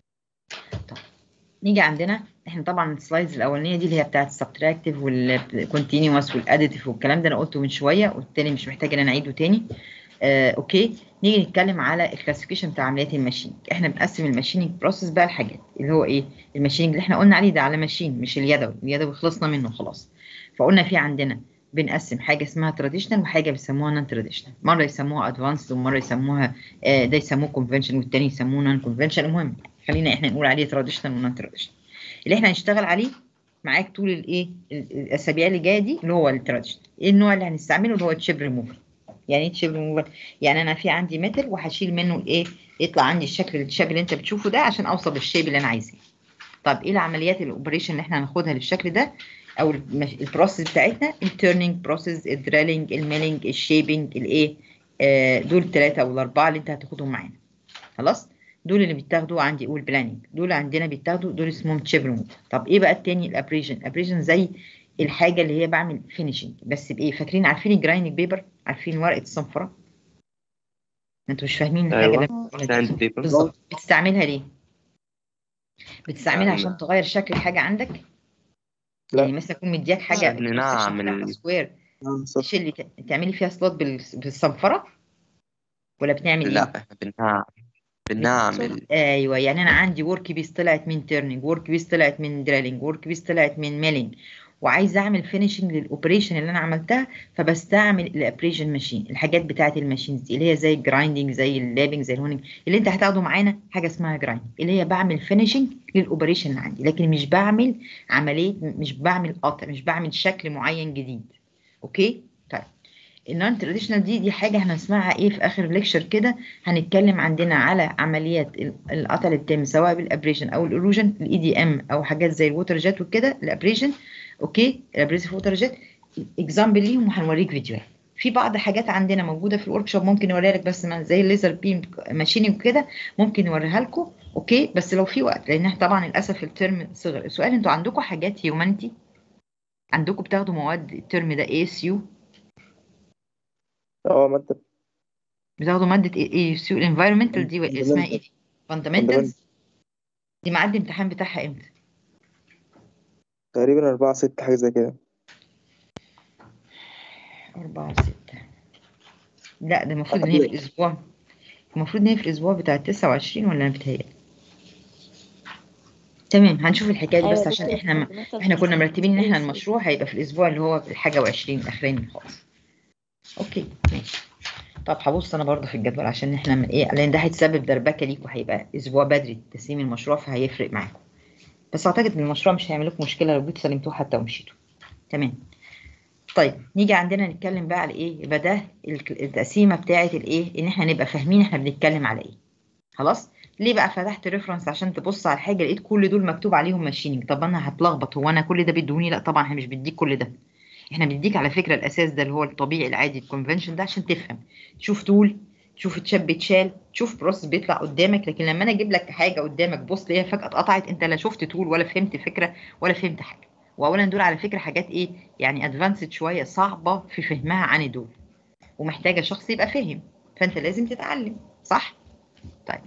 طب نيجي عندنا احنا طبعا السلايدز الاولانيه دي اللي هي بتاعت السبتراكتيف والكونتينوس والاديتيف والكلام ده انا قلته من شويه، والتاني مش محتاج ان انا اعيده تاني. آه، اوكي، نيجي نتكلم على الكلاسيفيكيشن بتاع عمليات الماشين. احنا بنقسم الماشيننج بروسيس بقى الحاجات اللي هو ايه، الماشيننج اللي احنا قلنا عليه ده على ماشين، مش اليدوي، اليدوي خلصنا منه خلاص. فقلنا في عندنا بنقسم حاجه اسمها تراديشنال وحاجه بيسموها نون تراديشنال، مره يسموها ادفانسد ومره يسموها آه ده يسموه كونفنشن والتاني يسموه نون كونفنشن. المهم خلينا احنا نقول عليه تراديشنال ونون تراديشنال. اللي احنا هنشتغل عليه معاك طول الايه الاسابيع اللي جايه دي اللي هو التراديشنال. ايه النوع اللي هنستعمله؟ اللي هو الشيب ريموفر. يعني ايه تشيب ريموفر؟ يعني انا في عندي ميتال وهشيل منه الايه، يطلع عندي الشكل الشكل اللي انت بتشوفه ده عشان اوصل للشيب اللي انا عايزاه. طب ايه العمليات الاوبريشن اللي احنا هناخدها للشكل ده او البروسيس بتاعتنا؟ التيرنينج بروسيس، الدريلنج، الميلنج، الشيبنج، الايه، آه دول الثلاثه او الاربعه اللي انت هتاخدهم معانا. خلاص، دول اللي بيتاخدوا عندي. اقول بلاننج، دول عندنا بيتاخدوا، دول اسمهم تشيب ريموفر. طب ايه بقى التاني؟ الابريشن. الابريشن زي الحاجه اللي هي بعمل فينيشنج بس بايه؟ فاكرين عارفين الجرايننج بيبر؟ عارفين ورقه الصنفره؟ انتوا مش فاهمين الحاجه اللي ايوه أنا ساند بقولها دي. بيبر. بالظبط. بتستعملها ليه؟ بتستعملها عشان عشان تغير شكل حاجه عندك. لا. يعني مثلا يكون مدياك حاجه عشان الكروس سكشن بتاعها نعمل سكوير، آه، صح. تشيلي تعملي فيها سلوت بالصنفره، ولا بتعمل ايه؟ لا احنا بنعمل بنعمل ايوه، يعني انا عندي ورك بيس طلعت من تيرنينج، ورك بيس طلعت من دريلنج، ورك بيس طلعت من ميلينج، وعايزه اعمل فينيشنج للاوبريشن اللي انا عملتها، فبستعمل الابريشن ماشين. الحاجات بتاعه الماشينز دي اللي هي زي الجرايندنج، زي اللابنج، زي الهونينج، اللي انت هتاخده معانا حاجه اسمها جرايند، اللي هي بعمل فينيشنج للاوبريشن اللي عندي، لكن مش بعمل عمليه، مش بعمل قطع، مش بعمل شكل معين جديد. اوكي؟ طيب النون تراديشنال دي دي حاجه هنسمعها ايه في اخر الليكشر كده. هنتكلم عندنا على عمليات القطع اللي بتتم سواء بالابريشن او الايروجن، الاي دي ام او حاجات زي الووتر جيت وكده. الابريشن اوكي، الابريسيف ووتر جيت اكزامبل ليهم، وهنوريك فيديوهات. في بعض حاجات عندنا موجوده في الورك شوب ممكن نوريها لك، بس زي الليزر بيم ماشينينج وكده ممكن نوريها لكم. اوكي، بس لو في وقت، لان احنا طبعا للاسف الترم صغر. السؤال، انتوا عندكم حاجات هيومانيتي؟ عندكم بتاخدوا مواد الترم ده اي اس يو؟ اه مادة بتاخدوا مادة ايه؟ سو الانفايرمنتال دي اسمها ايه دي؟ فاندامنتالز. دي معدي الامتحان بتاعها امتى؟ تقريبا أربعة ستة حاجة زي كده. أربعة ستة. لا ده المفروض إن هي في الأسبوع، المفروض إن هي في الأسبوع بتاع تسعة وعشرين، ولا أنا بتهيألي؟ تمام، هنشوف الحكاية دي. ايوه بس يا عشان دكتور إحنا م... fundamental إحنا كنا في مرتبين إن إحنا السبيس. المشروع هيبقى في الأسبوع اللي هو الحاجة وعشرين الأخراني خالص. أوكي ماشي. طب هبص أنا برضه في الجدول عشان إحنا من إيه، لأن ده هيتسبب دربكة ليك، وهيبقى أسبوع بدري تسليم المشروع، فهيفرق معاكم. بس أعتقد إن المشروع مش هيعمل لكم مشكلة لو جيتوا سلمتوه حتى ومشيتوا. تمام. طيب نيجي عندنا نتكلم بقى على ايه. يبقى ده التقسيمه بتاعه الايه، ان احنا نبقى فاهمين احنا بنتكلم على ايه. خلاص. ليه بقى فتحت ريفرنس؟ عشان تبص على الحاجه لقيت كل دول مكتوب عليهم ماشيننج. طب انا هتلخبط، هو انا كل ده بيدوني؟ لا طبعا احنا مش بنديك كل ده، احنا بنديك على فكره الاساس ده اللي هو الطبيعي العادي الكونفنشن ده عشان تفهم، تشوف تول، تشوف تشاب بيتشال، تشوف بروسس بيطلع قدامك. لكن لما انا اجيب لك حاجه قدامك بص تلاقيها فجاه اتقطعت، انت لا شفت تول ولا فهمت فكره ولا فهمت حاجه. واولا دول على فكره حاجات ايه يعني ادفانسد شويه، صعبه في فهمها عن دول، ومحتاجه شخص يبقى فاهم، فانت لازم تتعلم. صح؟ طيب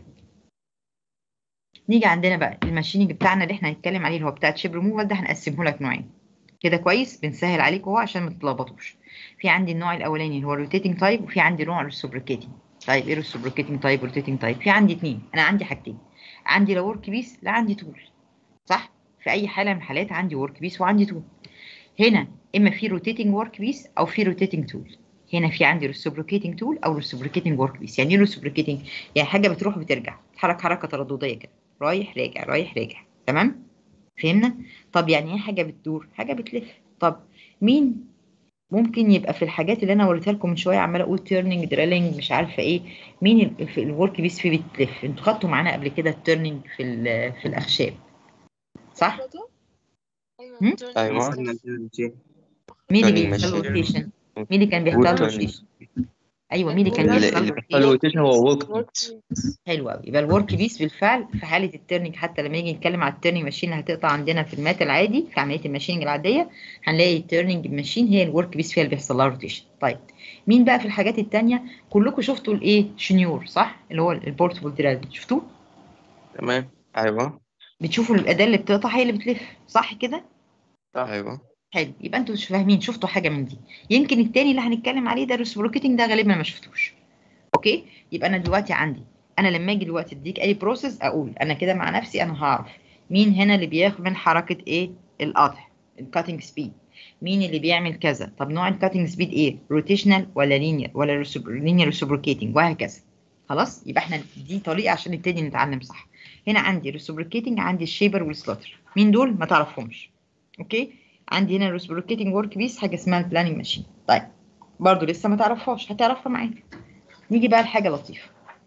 نيجي عندنا بقى الماشيننج بتاعنا اللي احنا هنتكلم عليه اللي هو بتاع تشيب ريموفال ده، هنقسمه لك نوعين كده كويس، بنسهل عليك اهو عشان ما تتلخبطوش. في عندي النوع الاولاني اللي هو الروتيتنج تايب، وفي عندي نوع الريسبروكيتنج. طيب ايه الريسبروكيتنج تايب والروتيتنج تايب؟ في عندي اتنين، انا عندي حاجتين، عندي لا ورك بيس لا عندي تول. صح؟ في اي حاله من الحالات عندي ورك بيس وعندي تول. هنا اما في روتيتنج ورك بيس او في روتيتنج تول. هنا في عندي ريسبروكيتنج تول او ريسبروكيتنج ورك بيس. يعني ايه ريسبروكيتنج؟ يعني حاجه بتروح وبترجع، تتحرك حركه تردديه كده، رايح راجع رايح راجع. تمام؟ فهمنا؟ طب يعني ايه حاجه بتدور؟ حاجه بتلف. طب مين ممكن يبقى في الحاجات اللي انا وريتها لكم من شويه عماله اقول تيرنينج دريلينج مش عارفه ايه، مين ال- في الورك بيس فيه بتلف؟ انتوا خدتوا معانا قبل كده التيرنينج في ال- في الاخشاب صح؟ مخرطة. أيوة هم؟ التورنينج ايوه بيحصل. مين اللي turning بيحصل له machine روتيشن؟ مين اللي كان بيحصل له والتورنينج. روتيشن؟ ايوه مين اللي كان اللي بيحصل اللي له بيحصل له روتيشن؟ روتيشن هو ورك ورك بيس. حلو قوي. يبقى الورك بيس بالفعل في حاله التيرنينج، حتى لما نيجي نتكلم على التيرنينج ماشين اللي هتقطع عندنا في المات العادي في عمليه الماشيننج العاديه، هنلاقي التيرنينج ماشين هي الورك بيس فيها اللي بيحصل لها روتيشن. طيب مين بقى في الحاجات التانيه؟ كلكم شفتوا الايه شنيور صح؟ اللي هو البورتبل دريل، شفتوه؟ تمام. ايوه بتشوفوا الاداه اللي بتقطع هي اللي بتلف صح كده؟ ايوه حلو. يبقى انتوا مش فاهمين، شفتوا حاجه من دي. يمكن التاني اللي هنتكلم عليه ده الريسبروكيتنج ده غالبا ما شفتوش. اوكي. يبقى انا دلوقتي عندي، انا لما اجي دلوقتي اديك اي بروسيس اقول انا كده مع نفسي انا هعرف مين هنا اللي بياخد من حركه ايه القطع الكاتنج سبيد، مين اللي بيعمل كذا. طب نوع الكاتنج سبيد ايه؟ روتيشنال ولا لينير ولا لينير ريسبروكيتنج وهكذا. خلاص. يبقى احنا دي طريقه عشان نبتدي نتعلم صح. هنا عندي ريسبروكيتنج، عندي الشيبر والسلوتر. مين دول؟ ما تعرفهمش. اوكي. عندي هنا الريسبروكيتنج ورك بيس حاجه اسمها البلاننج ماشين. طيب برضو لسه ما تعرفهاش، هتعرفها معايا. نيجي بقى لحاجه لطيفه،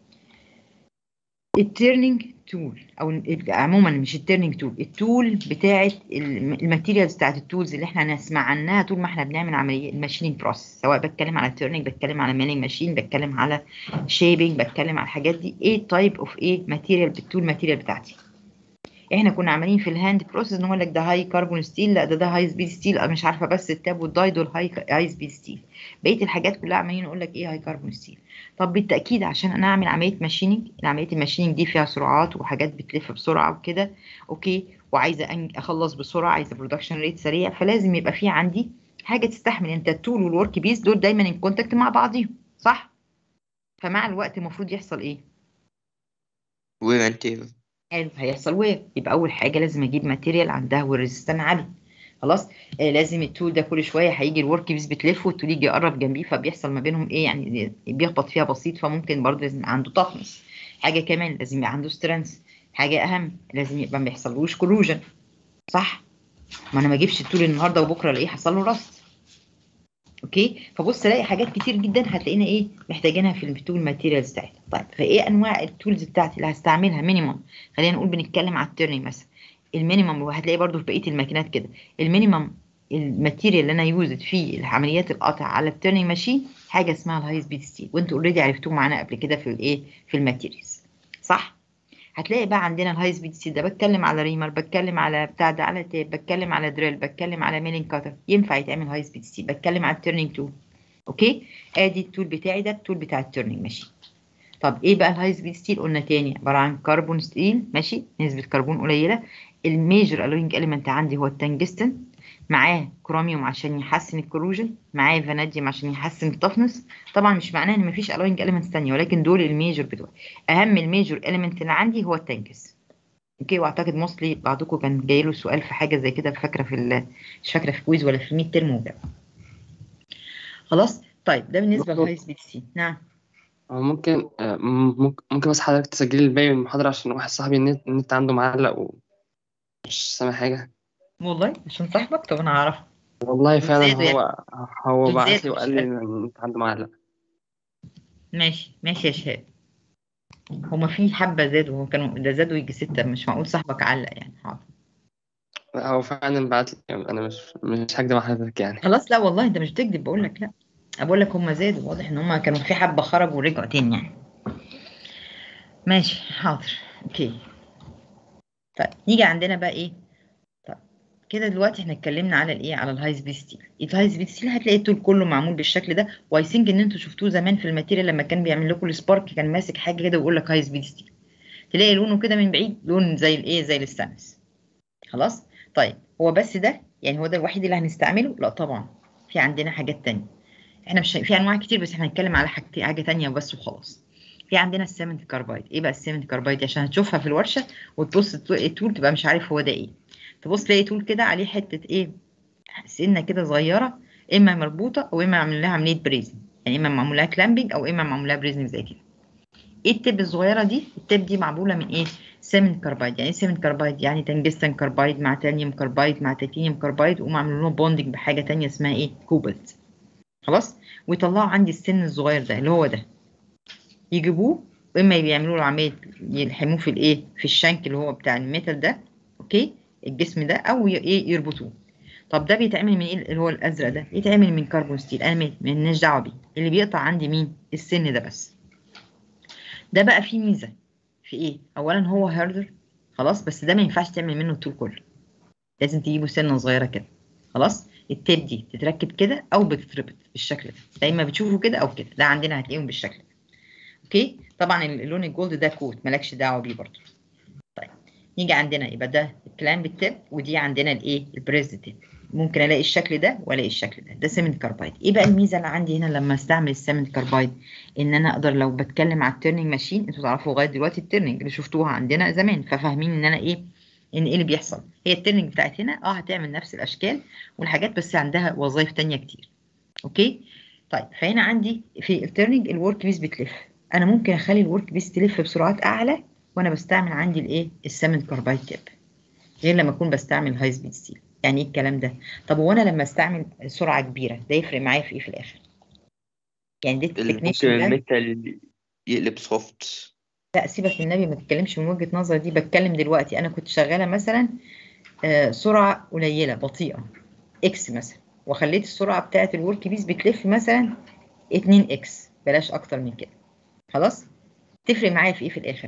التيرنينج تول او ال- عموما مش التيرنينج تول، التول بتاعه الماتيريالز بتاعه التولز اللي احنا هنسمع عنها طول ما احنا بنعمل عمليه الماشيننج بروسس، سواء بتكلم على التيرنينج، بتكلم على ميلينج ماشين، بتكلم على شيبنج، بتكلم على الحاجات دي. ايه تايب اوف ايه ماتيريال بالتول ماتيريال بتاعتي؟ احنا كنا عاملين في الهاند بروسيس نقول لك ده هاي كربون ستيل، لا ده ده هاي سبيد ستيل، مش عارفه بس التاب والداي دول هاي هاي سبيد ستيل. بقيه الحاجات كلها عمالين نقول لك ايه هاي كربون ستيل. طب بالتاكيد عشان انا اعمل عمليه ماشيننج، عمليه الماشيننج دي فيها سرعات وحاجات بتلف بسرعه وكده. اوكي. وعايزه أن- اخلص بسرعه، عايزه برودكشن ريت سريع، فلازم يبقى في عندي حاجه تستحمل. انت التول والورك بيس دول دايما ان كونتاكت مع بعضيهم صح؟ فمع الوقت المفروض يحصل ايه؟ وير اند تير. حلو. هيحصل وير. يبقى اول حاجه لازم اجيب ماتيريال عندها والريزستان عالي. خلاص. آه لازم التول ده كل شويه هيجي الورك بيس بتلف والتول يجي يقرب جنبيه، فبيحصل ما بينهم ايه يعني بيخبط فيها بسيط، فممكن برضه لازم يبقى عنده طفنس. حاجه كمان لازم يبقى عنده سترينث. حاجه اهم لازم يبقى ما بيحصلوش كروجن صح؟ ما انا ما اجيبش التول النهارده وبكره الاقيه حصل له راست. اوكي. فبص الاقي حاجات كتير جدا هتلاقينا ايه محتاجينها في التول ماتيريالز بتاعتنا. طيب فايه انواع التولز بتاعتي اللي هستعملها مينيمم؟ خلينا نقول بنتكلم على التيرنينج مثلا، المينيمم، وهتلاقي برضو في بقيه الماكينات كده المينيمم الماتيريال اللي انا يوزد في عمليات القطع على التيرنينج ماشين حاجه اسمها الهاي سبيد ستيل، وانتوا اوريدي عرفتوه معانا قبل كده في الايه في الماتيريالز صح؟ هتلاقي بقى عندنا الهاي سبيد ستيل ده بتكلم على ريمر، بتكلم على بتاع ده على تيب، بتكلم على دريل، بتكلم على ميلينج كاتر، ينفع يتعمل هاي سبيد ستيل. بتكلم على التيرنينج تول. اوكي. ادي التول بتاعي ده التول بتاع التيرنينج ماشي. طب ايه بقى الهاي سبيد ستيل؟ قلنا تاني عباره عن كربون ستيل ماشي، نسبه كربون قليله. الميجر الوينج اليمنت عندي هو التنجستن، معاه كروميوم عشان يحسن الكروجن، معاه فاناديوم عشان يحسن التفنس. طبعا مش معناه ان مفيش الوينج اليمنتس ثانيه، ولكن دول الميجر بتوعي. اهم الميجر اليمنت اللي عندي هو التنجستن. اوكي. واعتقد موستلي بعضكم كان جاي له سؤال في حاجه زي كده، فاكره في ال- مش فاكره في كويز ولا في الميد ترم وكده. خلاص. طيب ده بالنسبه دكتور، للهاي سبيد ستيل. نعم. هو ممكن آه، ممكن ممكن بس حضرتك تسجلي الباقي من المحاضرة عشان واحد صاحبي النت, النت عنده معلق ومش سامع حاجة. والله عشان صاحبك؟ طب انا هعرف. والله دول فعلا زادوا يعني، هو هو دول بعت لي زادوا مش وقال لي قل. إن النت عنده معلق. ماشي ماشي يا شهاب. هما في حبه زادوا، هو كانوا ده زادوا يجي سته، مش معقول صاحبك علق يعني. حاضر لا، هو فعلا بعت لي، انا مش مش هكدب على حضرتك يعني. خلاص، لا والله انت مش بتكذب، بقول لك لا، بقول لك هما زادوا، واضح ان هما كانوا في حبه خرجوا ورجعوا تاني يعني. ماشي حاضر اوكي. طيب نيجي عندنا بقى ايه. طيب كده دلوقتي احنا اتكلمنا على الايه، على الهاي سبيد ستيل. الهاي سبيد ستيل هتلاقي التول كله معمول بالشكل ده، واي ثينك ان انتوا شفتوه زمان في الماتيريال لما كان بيعمل لكم السبارك، كان ماسك حاجه كده ويقول لك هاي سبيد ستيل، تلاقي لونه كده من بعيد لون زي الايه، زي الستانلس. خلاص. طيب هو بس ده يعني هو ده الوحيد اللي هنستعمله؟ لا طبعا، في عندنا حاجات تانية. احنا مش في انواع كتير، بس احنا هنتكلم على حاجه حاجه تانية بس وخلاص. في عندنا السيمنت كاربايد. ايه بقى السيمنت كاربايد؟ عشان هتشوفها في الورشه وتبص التول تبقى مش عارف هو ده ايه. تبص تلاقي تول كده عليه حته ايه، سنه كده صغيره، اما مربوطه او اما عامل لها عمليه بريزنج، يعني اما معمول لها كلامبنج او اما معمول لها بريزنج زي كده. ايه التب الصغيره دي؟ التب دي معموله من ايه؟ سيمنت كاربايد. يعني ايه سيمنت كاربايد؟ يعني تنجستن كاربايد مع تانيوم كاربايد مع تيتانيوم كاربايد، ومعمول لهم بوندنج بحاجه تانية اسمها ايه، كوبالت. خلاص. ويطلعوا عندي السن الصغير ده اللي هو ده، يجيبوه واما بيعملوا له عمليه يلحموه في الايه، في الشنك اللي هو بتاع الميتال ده، اوكي، الجسم ده، او ايه يربطوه. طب ده بيتعمل من ايه اللي هو الازرق ده؟ يتعمل من كربون ستيل. انا مالناش دعوه بيه، اللي بيقطع عندي مين؟ السن ده بس. ده بقى فيه ميزه في ايه؟ اولا هو هاردر، خلاص، بس ده ما ينفعش تعمل منه الطول كله، لازم تجيبه سنه صغيره كده. خلاص. التيب دي تتركب كده او بتتربط بالشكل ده، دايما بتشوفوا كده او كده، ده عندنا هتلاقيهم بالشكل ده. اوكي. طبعا اللون الجولد ده كوت مالكش دعوه بيه برضه. طيب نيجي عندنا يبقى ده الكلام بالتيب، ودي عندنا الايه، البريز تيب. ممكن الاقي الشكل ده والاقي الشكل ده، ده سيمنت كاربايد. ايه بقى الميزه اللي عندي هنا لما استعمل السيمنت كاربايد؟ ان انا اقدر لو بتكلم على التيرنينج ماشين، انتوا تعرفوا لغايه دلوقتي التيرنينج اللي شفتوها عندنا زمان، ففاهمين ان انا ايه، ان ايه اللي بيحصل. هي التيرنينج بتاعت هنا اه هتعمل نفس الاشكال والحاجات، بس عندها وظائف تانية كتير. اوكي. طيب فهنا عندي في التيرنينج الورك بيس بتلف، انا ممكن اخلي الورك بيس تلف بسرعات اعلى وانا بستعمل عندي الايه، السيمنت كاربايد تيب، غير لما اكون بستعمل هاي سبيد ستيل. يعني ايه الكلام ده؟ طب وانا لما استعمل سرعه كبيره ده يفرق معايا في ايه في الاخر؟ يعني دي اللي ممكن التكنيشن ده. الميتال يقلب سوفت. لا سيبك النبي، ما تتكلمش من وجهه نظر دي، بتكلم دلوقتي انا كنت شغاله مثلا آه سرعه قليله بطيئه اكس مثلا، وخليت السرعه بتاعه الورك بيس بتلف مثلا اتنين اكس، بلاش اكتر من كده. خلاص. تفرق معايا في ايه في الاخر؟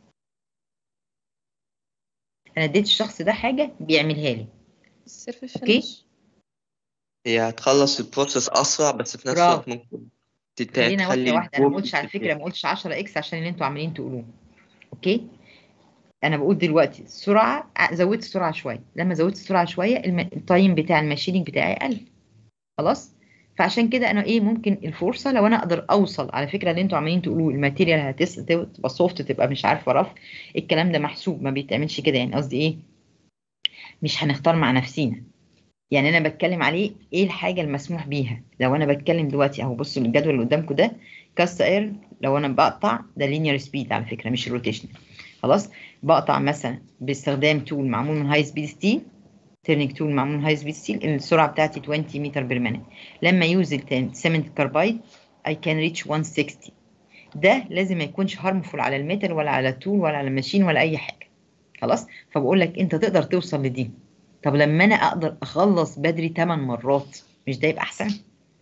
انا اديت الشخص ده حاجه بيعملها لي. السيرفيس اوكي. فينش. هي هتخلص البروسيس اسرع، بس في نفس الوقت برافو. ممكن تت- خلينا تخلي واحده واحده، انا ما الورك قلتش على فكره، تتقل. ما قلتش عشرة اكس عشان اللي انتوا عاملين تقولوه. اوكي. انا بقول دلوقتي السرعه، زودت السرعه شويه، لما زودت السرعه شويه الم... التايم بتاع الماشينينج بتاعي قل. خلاص. فعشان كده انا ايه، ممكن الفرصه لو انا اقدر اوصل، على فكره اللي انتوا عمالين تقولوا الماتيريال هتس تبقى سوفت، تبقى مش عارفه رف، الكلام ده محسوب، ما بيتعملش كده. يعني قصدي ايه، مش هنختار مع نفسينا. يعني انا بتكلم عليه ايه الحاجه المسموح بيها. لو انا بتكلم دلوقتي اهو، بصوا الجدول اللي قدامكم ده، كاست اير، لو انا بقطع ده لينير سبيد على فكره مش الروتيشن. خلاص. بقطع مثلا باستخدام تول معمول من هاي سبيد ستيل، تيرنينج تول معمول من هاي سبيد ستيل، السرعه بتاعتي عشرين متر بير مينيت. لما يوز سيمنت كاربايد اي كان ريتش مية وستين. ده لازم ما يكونش هارمفول على الميتال ولا على التول ولا على الماشين ولا اي حاجه. خلاص. فبقول لك انت تقدر توصل لدي. طب لما انا اقدر اخلص بدري ثماني مرات، مش ده يبقى احسن؟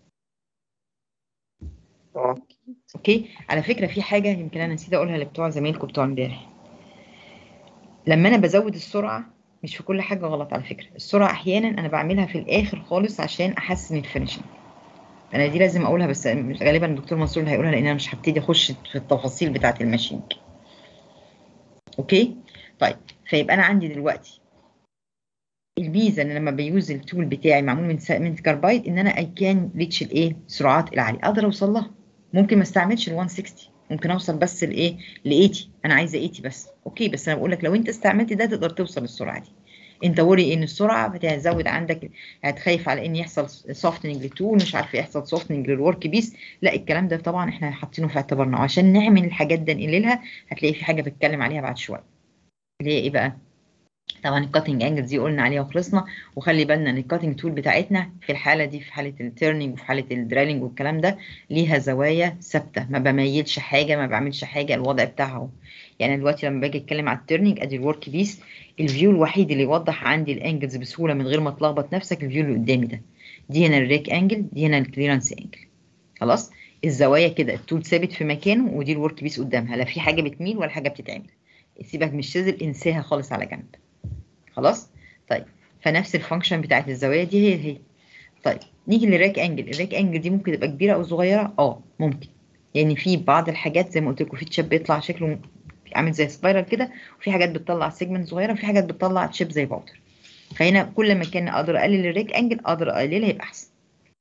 اه. اوكي. على فكره في حاجه يمكن انا نسيت اقولها لبتوع زمايلكم بتوع امبارح، لما انا بزود السرعه، مش في كل حاجه غلط على فكره، السرعه احيانا انا بعملها في الاخر خالص عشان احسن الفينشنج. انا دي لازم اقولها، بس غالبا الدكتور منصور اللي هيقولها، لان انا مش هبتدي اخش في التفاصيل بتاعه الماشينج. اوكي. طيب فيبقى انا عندي دلوقتي الميزه ان لما بيوز التول بتاعي معمول من سيمنت كاربايد، ان انا اي كان ريتش الايه، السرعات العاليه اقدر اوصل لها. ممكن ما استعملش ال مية وستين، ممكن اوصل بس لايه، ل تمانين. انا عايزه تمانين بس. اوكي. بس انا بقول لك لو انت استعملت ده تقدر توصل للسرعه دي. انت وري ان السرعه بتزود عندك، هتخايف على ان يحصل سوفتنج للتول، مش عارف يحصل سوفتنج للورك بيس. لا الكلام ده طبعا احنا حاطينه في اعتبارنا، وعشان نعمل الحاجات ده نقللها هتلاقي في حاجه بتكلم عليها بعد شويه، اللي هي ايه بقى، طبعا الكاتنج انجلز دي قلنا عليها وخلصنا. وخلي بالنا ان الكاتنج تول بتاعتنا في الحاله دي، في حاله التيرنينج وفي حاله الدريلنج والكلام ده، ليها زوايا ثابته، ما بميلش حاجه، ما بعملش حاجه، الوضع بتاعها اهو. يعني دلوقتي لما باجي اتكلم على التيرنينج، ادي الورك بيس، الفيو الوحيد اللي يوضح عندي الانجلز بسهوله من غير ما تلخبط نفسك الفيو اللي قدامي ده. دي هنا الريك انجل، دي هنا الكليرنس انجل. خلاص، الزوايا كده، التول ثابت في مكانه، ودي الورك بيس قدامها، لا في حاجه بتميل ولا حاجه بتتعمل. سيبك من الشيزل، انساها خالص على جنب. خلاص. طيب، فنفس الفانكشن بتاعت الزوايا دي هي هي. طيب نيجي للريك انجل. الريك انجل دي ممكن تبقى كبيره او صغيره، اه ممكن. يعني في بعض الحاجات زي ما قلت لكم، في تشيب بيطلع شكله عامل زي سبايرال كده، وفي حاجات بتطلع سيجمنت صغيره، وفي حاجات بتطلع تشيب زي باودر. فهنا كل ما كان اقدر اقلل الريك انجل اقدر اقللها يبقى احسن،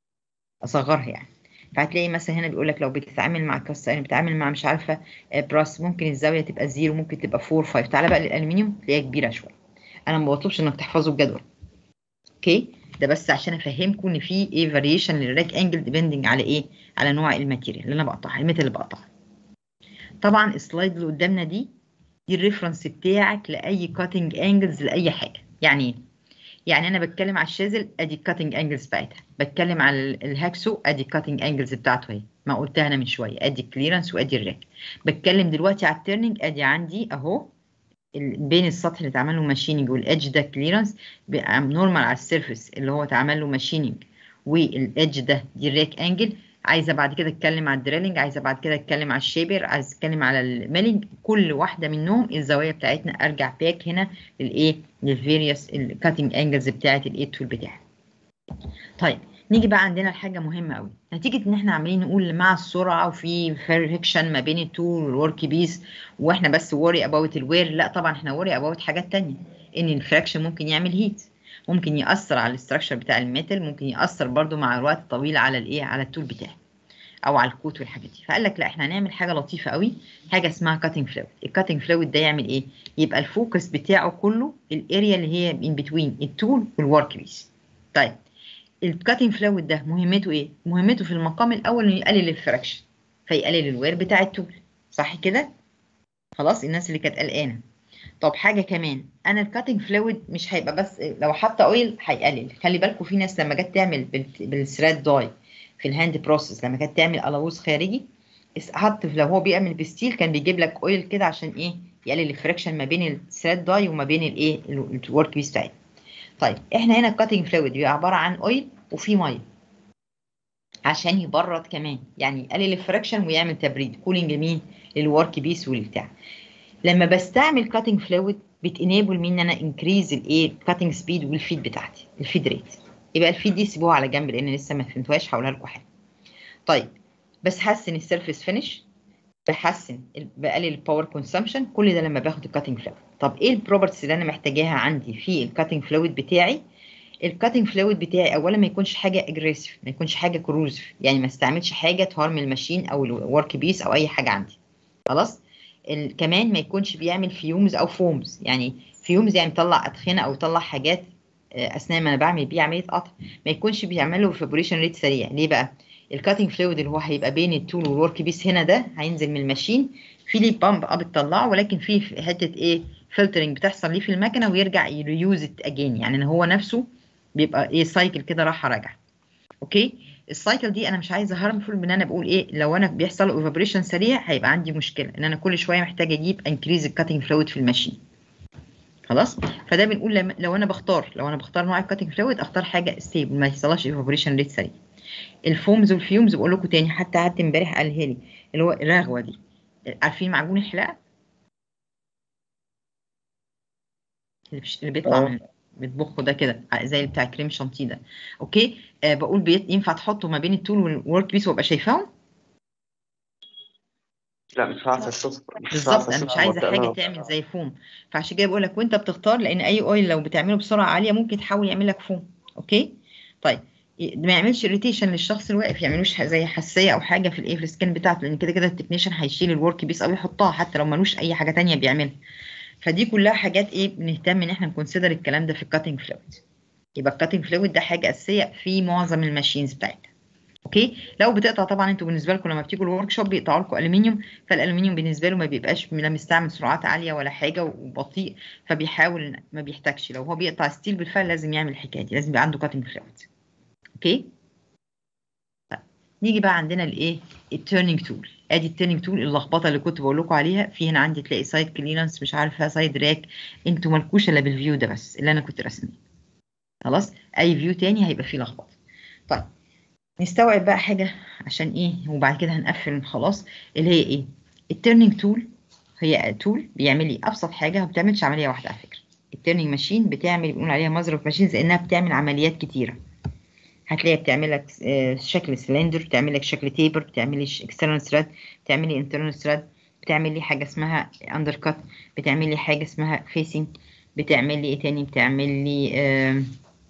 اصغرها يعني. فهتلاقي مثلا هنا بيقول لك لو بتتعامل مع كاست، يعني بتتعامل مع مش عارفه براس، ممكن الزاويه تبقى زيرو، ممكن تبقى أربعة خمسة. تعالى بقى للالومنيوم تلاقيها كبيره شويه. انا ما بطلبش انك تحفظوا الجدول، اوكي؟ ده بس عشان افهمكم ان في ايه فاريشن للريك انجل ديبندنج على ايه؟ على نوع الماتيريال اللي انا بقطعها، الميتال اللي بقطعها. طبعا السلايد اللي قدامنا دي دي الريفرنس بتاعك لاي كاتنج انجلز لاي حاجه. يعني ايه؟ يعني انا بتكلم على الشيزل، ادي الكاتنج انجلز بتاعتها. بتكلم على الهاكسو، ادي الكاتنج انجلز بتاعته اهي، ما قلتها انا من شويه، ادي الكليرنس وادي الريك. بتكلم دلوقتي على التيرنينج، ادي عندي اهو بين السطح اللي اتعمل له ماشيننج والايدج ده كليرنس نورمال على السيرفيس اللي هو اتعمل له ماشيننج، والايدج ده دي الريك انجل. عايزه بعد كده اتكلم على الدريلنج، عايزه بعد كده اتكلم على الشيبر، عايزه اتكلم على الميلنج. كل واحده منهم الزوايا بتاعتنا ارجع باك هنا للايه؟ للفيريوس الكاتنج انجلز بتاعت الايه تول بتاعي. طيب نيجي بقى عندنا الحاجه مهمه قوي، نتيجه ان احنا عمالين نقول مع السرعه وفي فريكشن ما بين التول والورك بيس، واحنا بس وري اباوت الوير. لا طبعا احنا وري اباوت حاجات تانية، ان الفراكشن ممكن يعمل هيت، ممكن ياثر على الاستراكشر بتاع الميتال، ممكن ياثر برده مع الوقت الطويل على الايه؟ على التول بتاعي او على الكوت والحاجات دي. فقال لك لا احنا هنعمل حاجه لطيفه قوي، حاجه اسمها كاتنج فلويد. الكاتنج فلويد ده يعمل ايه؟ يبقى الفوكس بتاعه كله الاريا اللي هي ان بتوين التول والورك بيس. طيب الكاتنج فلويد ده مهمته ايه؟ مهمته في المقام الاول انه يقلل الفراكشن، فيقلل الوير بتاع التول، صح كده؟ خلاص الناس اللي كانت قلقانه. طب حاجه كمان، انا الكاتنج فلويد مش هيبقى بس لو حاطه اويل هيقلل. خلي بالكم في ناس لما جت تعمل بالثريد داي في الهاند بروسيس، لما كانت تعمل قلاووز خارجي، حط لو هو بيعمل بستيل كان بيجيب لك اويل كده عشان ايه؟ يقلل الفريكشن ما بين الثريد داي وما بين الايه؟ الورك بيس بتاعتنا. طيب احنا هنا الكاتنج فلويد بيبقى عباره عن اويل وفي ميه عشان يبرد كمان، يعني يقلل الفريكشن ويعمل تبريد، كولينج لمين؟ للورك بيس والبتاع. لما بستعمل كاتنج فلويد بتنيبل مين؟ ان انا انكريز الايه؟ كاتنج سبيد والفيد بتاعتي، الفيد ريت. يبقى الفيد دي سيبوها على جنب لان لسه ما فهمتوهاش، هقولها لكم حاجه. طيب بس حسن السيرفيس فينش، بحسن بقلل الباور كونسامشن، كل ده لما باخد الكاتنج فلويد. طب ايه البروبرتيز اللي انا محتاجاها عندي في الكاتنج فلويد بتاعي؟ الكاتنج فلويد بتاعي اولا ما يكونش حاجه اجريسيف، ما يكونش حاجه كروزيف، يعني ما استعملش حاجه تهارم الماشين او الورك بيس او اي حاجه عندي. خلاص. كمان ما يكونش بيعمل فيومز او فومز، يعني فيومز يعني يطلع ادخنه او يطلع حاجات اثناء ما انا بعمل بيه عمليه قطع. ما يكونش بيعمل له فيبريشن ريت سريع. ليه بقى؟ الكاتنج فلويد اللي هو هيبقى بين التول والورك بيس هنا ده هينزل من الماشين في ليه بامب اب بتطلعه، ولكن في حته ايه؟ فلترنج بتحصل ليه في المكنه ويرجع يريوز ات اجين، يعني هو نفسه بيبقى ايه؟ سايكل كده رايحه راجعه. اوكي؟ السايكل دي انا مش عايزه هارمفول، بان انا بقول ايه؟ لو انا بيحصل ايفابريشن سريع هيبقى عندي مشكله ان انا كل شويه محتاجه اجيب انكريز الكاتنج فلويد في الماشين. خلاص. فده بنقول لو انا بختار لو انا بختار نوع الكاتنج فلويد اختار حاجه ستيبل ما يحصلهاش ايفابريشن ريت سريع. الفومز والفيومز بقول لكم تاني، حتى قعدت امبارح قالها لي، اللي هو الرغوه دي. عارفين معجون الحلاقه اللي, بش... اللي بيطلع من بتبخه ده كده زي بتاع كريم شانتيه ده؟ اوكي. آه بقول بيت... ينفع تحطه ما بين التول والورك بيس وابقى شايفاهم؟ لا مش عارفه اشوف، مش بالظبط، عارفه انا اشوف مش عايزه حاجه المنطقه. تعمل زي فوم. فعشان كده بقول لك وانت بتختار، لان اي اويل لو بتعمله بسرعه عاليه ممكن تحاول يعمل لك فوم. اوكي. طيب ما يعملش اريتيشن للشخص الواقف، يعملوش زي حساسيه او حاجه في الايه؟ في السكين بتاعته، لان كده كده التكنيشن هيشيل الورك بيس او يحطها حتى لو ملوش اي حاجه ثانيه بيعملها. فدي كلها حاجات ايه؟ بنهتم ان احنا نكونسيدر الكلام ده في الكاتنج فلويد. يبقى الكاتنج فلويد ده حاجه اساسيه في معظم الماشينز بتاعتنا. اوكي. لو بتقطع طبعا انتوا بالنسبه لكم لما بتيجوا الورك شوب بيقطعوا لكم الومنيوم، فالالومنيوم بالنسبه له ما بيبقاش لا مستعمل سرعات عاليه ولا حاجه وبطيء، فبيحاول ما بيحتاجش. لو هو بيقطع ستيل بالفعل لازم يعمل الحكايه دي، لازم يبقى عنده كاتنج فلويد. اوكي. طيب نيجي بقى عندنا الايه التيرنينج تول. ادي التيرنينج تول اللخبطه اللي كنت بقول لكم عليها. في هنا عندي تلاقي سايد كليرنس مش عارفه سايد راك، انتوا مالكوش الا بالفيو ده بس اللي انا كنت راسمه. خلاص اي فيو تاني هيبقى فيه لخبطه. طيب نستوعب بقى حاجه عشان ايه وبعد كده هنقفل خلاص. اللي هي ايه التيرنينج تول؟ هي تول بيعمل لي ابسط حاجه، ما بتعملش عمليه واحده على فكره. التيرنينج ماشين بتعمل بنقول عليها ماذر اوف ماشينز لانها بتعمل عمليات كتيره. هتلاقيها بتعمل لك شكل سلندر، بتعمل لك شكل تيبر، بتعمل لي اكسترنال ثريد، بتعمل لي انترنال ثريد، بتعمل لي حاجه اسمها اندر كات، بتعمل لي حاجه اسمها فيسنج، بتعمل لي ايه تاني، بتعمل لي آه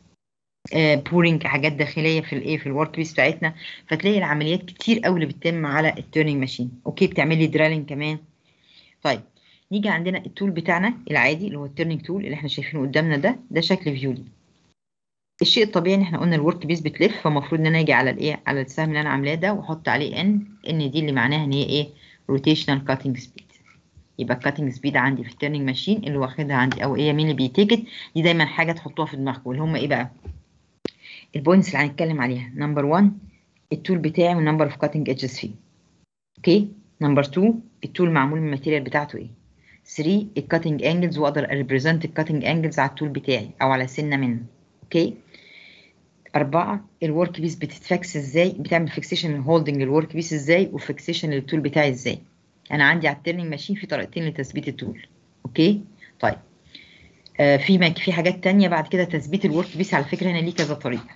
بورينج، حاجات داخليه في الايه في الورك بيس بتاعتنا. فتلاقي العمليات كتير قوي اللي بتتم على التيرنينج ماشين. اوكي. بتعمل لي درالينج كمان. طيب نيجي عندنا التول بتاعنا العادي اللي هو التيرنينج تول اللي احنا شايفينه قدامنا ده، ده شكل فيولي. الشيء الطبيعي ان احنا قلنا الورك بيس بتلف، فالمفروض ان انا اجي على الايه على السهم اللي انا عاملاه ده واحط عليه ان ان دي اللي معناها ان هي ايه روتيشنال كاتنج سبيد. يبقى الكاتنج سبيد عندي في التيرنينج ماشين اللي واخدها عندي او ايه مين اللي بيتيكت دي دايما حاجه تحطوها في دماغكم اللي هم ايه بقى البوينتس اللي هنتكلم عليها. نمبر واحد التول بتاعي والنمبر اوف كاتنج ايدجز فيه. اوكي. نمبر اتنين التول معمول من الماتيريال بتاعته ايه. تلاتة الكاتنج انجلز واقدر اريبريزنت الكاتنج انجلز على التول بتاعي او على سنه منه. اوكي. أربعة الورك بيس بتتفكس ازاي، بتعمل فيكسيشن هولدنج للورك بيس ازاي وفيكسيشن للتول بتاعي ازاي. انا عندي على التيرنينج ماشين في طريقتين لتثبيت التول. اوكي. طيب آه في في حاجات تانية بعد كده تثبيت الورك بيس على فكره هنا ليه كذا طريقه.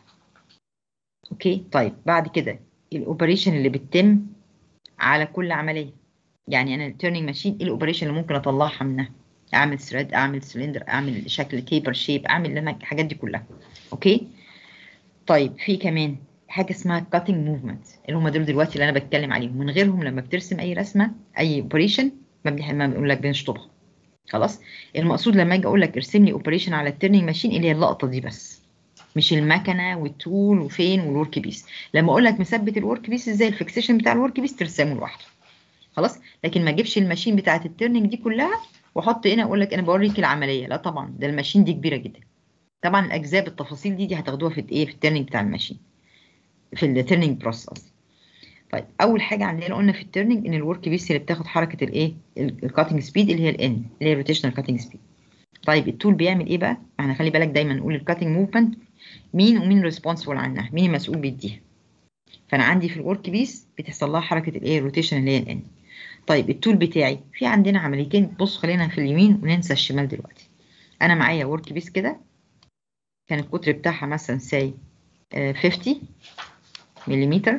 اوكي. طيب بعد كده الاوبريشن اللي بتتم على كل عمليه. يعني انا التيرنينج ماشين ايه الاوبريشن اللي ممكن اطلعها منها، اعمل ثريد، اعمل سلندر، اعمل شكل تيبر شيب، اعمل انا الحاجات دي كلها. اوكي. طيب في كمان حاجه اسمها كاتنج موفمنت اللي هم دول دلوقتي اللي انا بتكلم عليهم. من غيرهم لما بترسم اي رسمه اي اوبريشن ما ما بنقول لك بنشطبها. خلاص. المقصود لما اجي اقول لك ارسم لي اوبريشن على التيرنينج ماشين اللي هي اللقطه دي بس، مش المكنه والتول وفين والورك بيس. لما اقول لك مثبت الورك بيس ازاي الفيكسيشن بتاع الورك بيس ترسمه لوحده. خلاص. لكن ما اجيبش الماشين بتاعه التيرنينج دي كلها واحط هنا اقول لك انا بوريك العمليه. لا طبعا ده الماشين دي كبيره جدا. طبعا الاجزاء بالتفاصيل دي دي هتاخدوها في ايه في التيرنينج بتاع الماشين في التيرنينج بروسس قصدي. طيب اول حاجه عندنا قلنا في التيرنينج ان الورك بيس اللي بتاخد حركه الايه الكاتنج سبيد اللي هي الان اللي هي روتيشنال كاتنج سبيد. طيب التول بيعمل ايه بقى؟ احنا خلي بالك دايما نقول الكاتنج موفمنت مين ومين ريسبونسبل عنها، مين المسؤول بيديها. فانا عندي في الورك بيس بتحصل لها حركه الايه روتيشن اللي هي الان. طيب التول بتاعي في عندنا عمليتين. بص خلينا في اليمين وننسى الشمال دلوقتي. انا معايا ورك بيس كده كان القطر بتاعها مثلا ساي خمسين ملم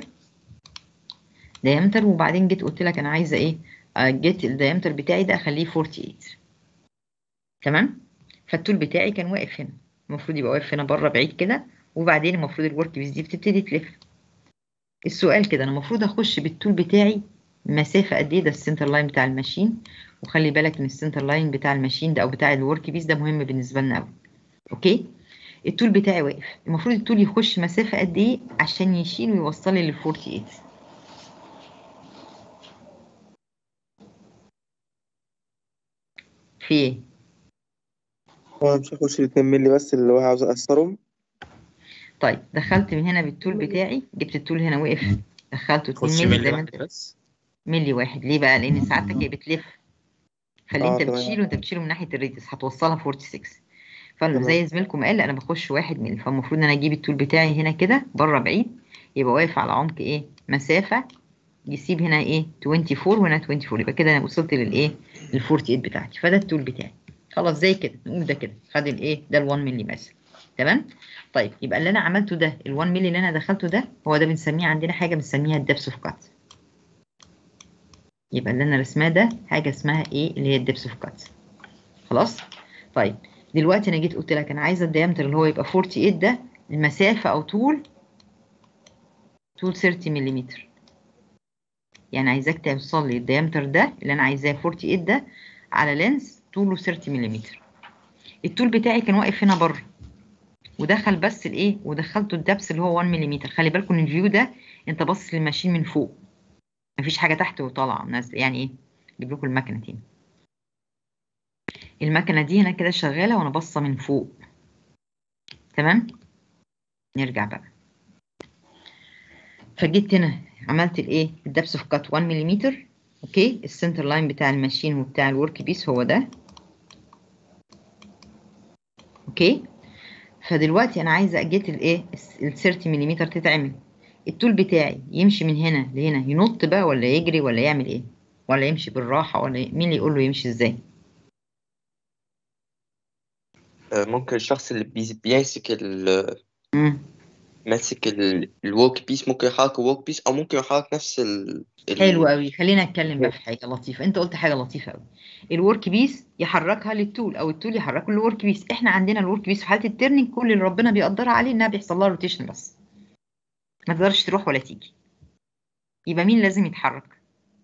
دايمتر، وبعدين جيت قلت لك انا عايزه ايه جيت الدايمتر بتاعي ده اخليه تمانية وأربعين. تمام. فالتول بتاعي كان واقف هنا، المفروض يبقى واقف هنا بره بعيد كده، وبعدين المفروض الورك بيس دي بتبتدي تلف. السؤال كده انا المفروض اخش بالتول بتاعي مسافه قد ايه؟ ده السنتر لاين بتاع الماشين، وخلي بالك ان السنتر لاين بتاع الماشين ده او بتاع الورك بيس ده مهم بالنسبه لنا قوي. اوكي. التول بتاعي واقف، المفروض التول يخش مسافه قد ايه عشان يشيل ويوصل لي لل تمانية وأربعين؟ في ايه؟ هو مش هخش الاتنين مللي بس اللي هو عاوز اقصرهم. طيب دخلت من هنا بالتول بتاعي، جبت التول هنا وقف، دخلته اتنين خش مللي ملي زي ما واحد انت بس. ملي واحد. ليه بقى؟ لان ساعتك هي بتلف، فاللي اه انت تمام بتشيله انت بتشيله من ناحيه الريديوس هتوصلها ستة وأربعين. فزي تمام زميلكم قال انا بخش واحد مللي، فالمفروض ان انا اجيب التول بتاعي هنا كده بره بعيد، يبقى واقف على عمق ايه مسافه يسيب هنا ايه اربعة وعشرين وهنا اربعة وعشرين، يبقى كده انا وصلت للايه ال تمانية وأربعين بتاعتي. فده التول بتاعي. خلاص زي كده نقول ده كده خد الايه ده ال واحد مللي مثلا. تمام. طيب يبقى اللي انا عملته ده ال واحد مللي اللي انا دخلته ده هو ده بنسميه عندنا حاجه بنسميها الدبس اوف كات. يبقى اللي انا رسماه ده حاجه اسمها ايه اللي هي الدبس اوف كات. خلاص. طيب دلوقتي انا جيت قلت لك انا عايزه الديامتر اللي هو يبقى تمانية وأربعين ده المسافه او طول طول تلاتين ملم. يعني عايزاك توصل لي الديامتر ده اللي انا عايزاه تمانية وأربعين ده على لينس طوله تلاتين ملم. الطول بتاعي كان واقف هنا بره، ودخل بس الايه ودخلته الدبس اللي هو واحد ملم. خلي بالكم ان الفيو ده انت باصص للماشين من فوق، مفيش حاجه تحت وطالعه نازله. يعني ايه؟ اجيب لكم المكنه تاني. المكنه دي هنا كده شغاله وانا باصه من فوق. تمام. نرجع بقى. فجيت هنا عملت الايه الدبس اوف كات واحد ملم. اوكي. السنتر لاين بتاع الماشين وبتاع الورك بيس هو ده. اوكي. فدلوقتي انا عايزه اجيت الايه ال ثلاثين ملم تتعمل. التول بتاعي يمشي من هنا لهنا ينط بقى ولا يجري ولا يعمل ايه؟ ولا يمشي بالراحه ولا ي... مين اللي يقول له يمشي ازاي؟ آه، ممكن الشخص اللي بيز- بيمسك ال امم ماسك الورك بيس ممكن يحرك الورك بيس او ممكن يحرك نفس ال حلو ال قوي. خلينا نتكلم بقى في حاجه لطيفه. انت قلت حاجه لطيفه قوي. الورك بيس يحركها للتول او التول يحركه للورك بيس. احنا عندنا الورك بيس في حاله الترنينج كل اللي ربنا بيقدرها عليه انها بيحصل لها روتيشن بس، ما تقدرش تروح ولا تيجي. يبقى مين لازم يتحرك؟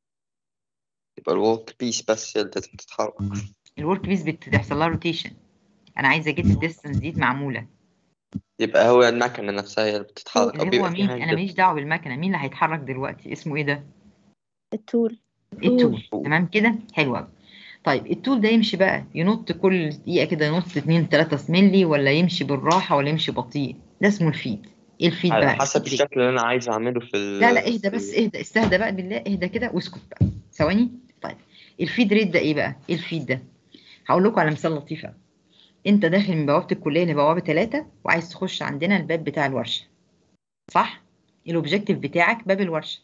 يبقى الورك بيس بس هي اللي لازم تتحرك. الورك بيس بتحصل لها روتيشن. انا عايزه اجيت الديستنس دي معموله. يبقى هو المكنة نفسها هي اللي بتتحرك او اللي هو بيبقى في مين؟ انا هاند. ماليش دعوه بالمكنه. مين اللي هيتحرك دلوقتي؟ اسمه ايه ده؟ التول. التول. تمام كده. حلو قوي. طيب التول ده يمشي بقى ينط كل دقيقه كده ينط اتنين تلاتة مللي ولا يمشي بالراحه ولا يمشي بطيء؟ ده اسمه الفيد. ايه الفيد على بقى؟ حسب الفيد ريت. الشكل اللي انا عايز اعمله في لا لا ال اهدى في بس، ال اهدى استهدى بقى بالله. اهدى كده واسكت بقى ثواني. طيب الفيد ريت ده ايه بقى؟ ايه الفيد ده؟ هقول لكم على مثال لطيف قوي. انت داخل من بوابه الكليه لبوابه ثلاثة وعايز تخش عندنا الباب بتاع الورشه، صح؟ الاوبجيكتيف بتاعك باب الورشه.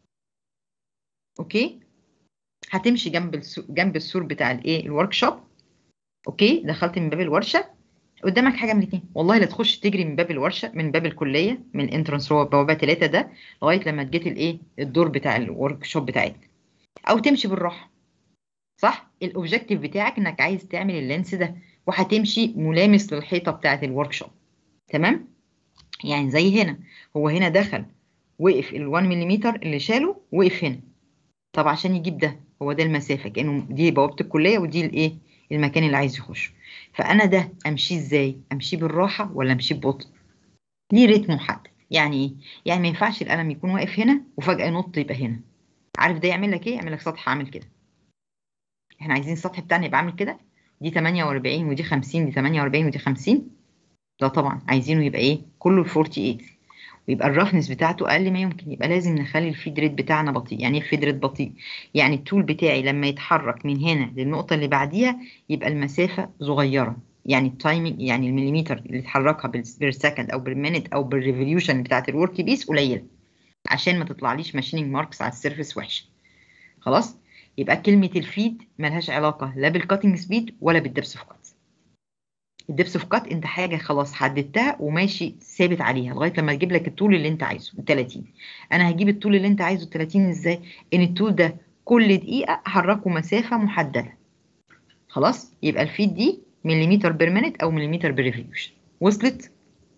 اوكي. هتمشي جنب السور، جنب السور بتاع الايه الورك شوب. اوكي. دخلت من باب الورشه قدامك حاجه من الاثنين، والله لا تخش تجري من باب الورشه من باب الكليه من انترنس هو بوابه ثلاثة ده لغايه لما تجيت الايه الدور بتاع الورك شوب بتاعتك، او تمشي بالراحه. صح؟ الاوبجيكتيف بتاعك انك عايز تعمل اللينس ده وهتمشي ملامس للحيطه بتاعه الورك شوب. تمام. يعني زي هنا، هو هنا دخل وقف ال واحد ملم اللي شاله وقف هنا. طب عشان يجيب ده، هو ده المسافه كانه دي بوابه الكليه ودي الايه المكان اللي عايز يخش. فانا ده امشيه ازاي؟ امشيه بالراحه ولا امشيه ببطء؟ ليه ريت محدد. يعني ايه؟ يعني ما ينفعش القلم يكون واقف هنا وفجاه ينط يبقى هنا. عارف ده يعمل لك ايه؟ يعمل لك سطح عامل كده. احنا عايزين السطح بتاعنا يبقى عامل كده، دي تمانية واربعين ودي خمسين، دي تمانية واربعين ودي خمسين. ده طبعا عايزينه يبقى ايه؟ كله اربعة واربعين، ويبقى الرفنس بتاعته اقل ما يمكن. يبقى لازم نخلي الفيد ريت بتاعنا بطيء. يعني ايه الفيد ريت بطيء؟ يعني التول بتاعي لما يتحرك من هنا للنقطه اللي بعديها يبقى المسافه صغيره. يعني التايمنج، يعني المليمتر اللي اتحركها بير سكند او بالمينت او بالريفوليوشن بتاعت الورك بيس قليله، عشان ما تطلعليش ماشينينج ماركس على السيرفيس وحشه. خلاص. يبقى كلمه الفيد ملهاش علاقه لا بالكاتنج سبيد ولا بالدبس اوف كات. الدبس اوف كات انت حاجه خلاص حددتها وماشي ثابت عليها لغايه لما تجيب لك الطول اللي انت عايزه ال ثلاثين. انا هجيب الطول اللي انت عايزه ال ثلاثين ازاي؟ ان الطول ده كل دقيقه احركه مسافه محدده. خلاص. يبقى الفيد دي مليمتر بير مينت او مليمتر بير ريفوليوشن. وصلت؟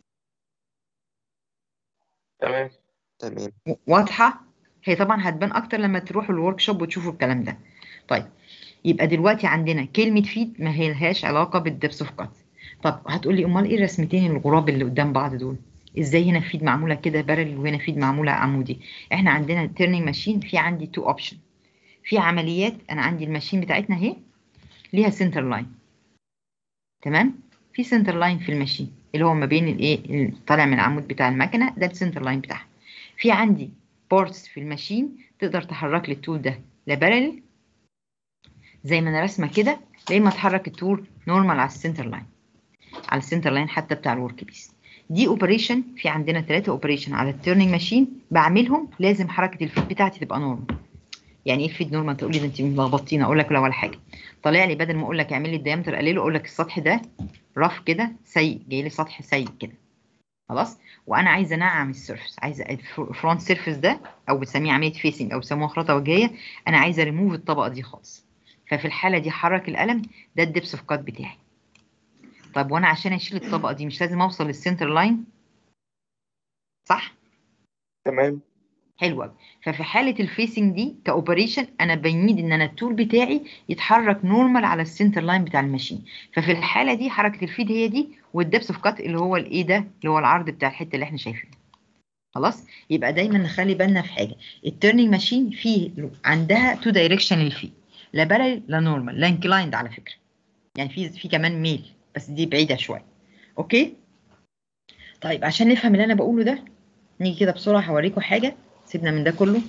تمام تمام. واضحه؟ هي طبعا هتبان اكتر لما تروحوا الورك شوب وتشوفوا الكلام ده. طيب يبقى دلوقتي عندنا كلمه فيد ما هي لهاش علاقه بالدبس اوف كات. طب هتقولي امال ايه الرسمتين الغراب اللي قدام بعض دول؟ ازاي هنا فيد معموله كده بارل وهنا فيد معموله عمودي؟ احنا عندنا التيرنينج ماشين في عندي تو اوبشن. في عمليات انا عندي الماشين بتاعتنا اهي ليها سنتر لاين. تمام. في سنتر لاين في الماشين اللي هو ما بين الايه طالع من العمود بتاع المكنه ده السنتر لاين بتاعها. في عندي بورتس في الماشين تقدر تحرك لي التول ده لا بارل زي ما انا راسمه كده، لا اما تحرك التول نورمال على السنتر لاين، على السنتر لاين حتى بتاع الورك بيس. دي اوبريشن. في عندنا ثلاثه اوبريشن على التيرنينج ماشين بعملهم لازم حركه الفيد بتاعتي تبقى نورمال. يعني ايه الفيد نورمال؟ تقول لي ده انت ملخبطينه. اقول لك لا ولا حاجه. طالع لي بدل ما اقول لك اعمل لي الدايمتر قلله اقول لك السطح ده رف كده سيء، جاي لي سطح سيء كده. خلاص. وانا عايزه انعم السيرفس، عايزه الفرونت سيرفس ده او بنسميه عمليه فيسنج او بيسموها خريطه وجهيه، انا عايزه ريموف الطبقه دي خالص. ففي الحاله دي حرك القلم ده الدبس اوف كات بتاعي. طب وانا عشان اشيل الطبقه دي مش لازم اوصل للسنتر لاين؟ صح؟ تمام. حلو قوي. ففي حاله الفيسنج دي كاوبريشن انا بنيد ان انا التول بتاعي يتحرك نورمال على السنتر لاين بتاع الماشين. ففي الحاله دي حركه الفيد هي دي والدبس اوف كات اللي هو الايه ده اللي هو العرض بتاع الحته اللي احنا شايفينها. خلاص، يبقى دايما نخلي بالنا في حاجه، التيرنينج ماشين فيه عندها تو دايركشن للفي، لا بارل لا نورمال لا انكلايند على فكره، يعني في في كمان ميل بس دي بعيده شويه. اوكي طيب عشان نفهم اللي انا بقوله ده نيجي كده بسرعه هوريكم حاجه. سيبنا من ده كله،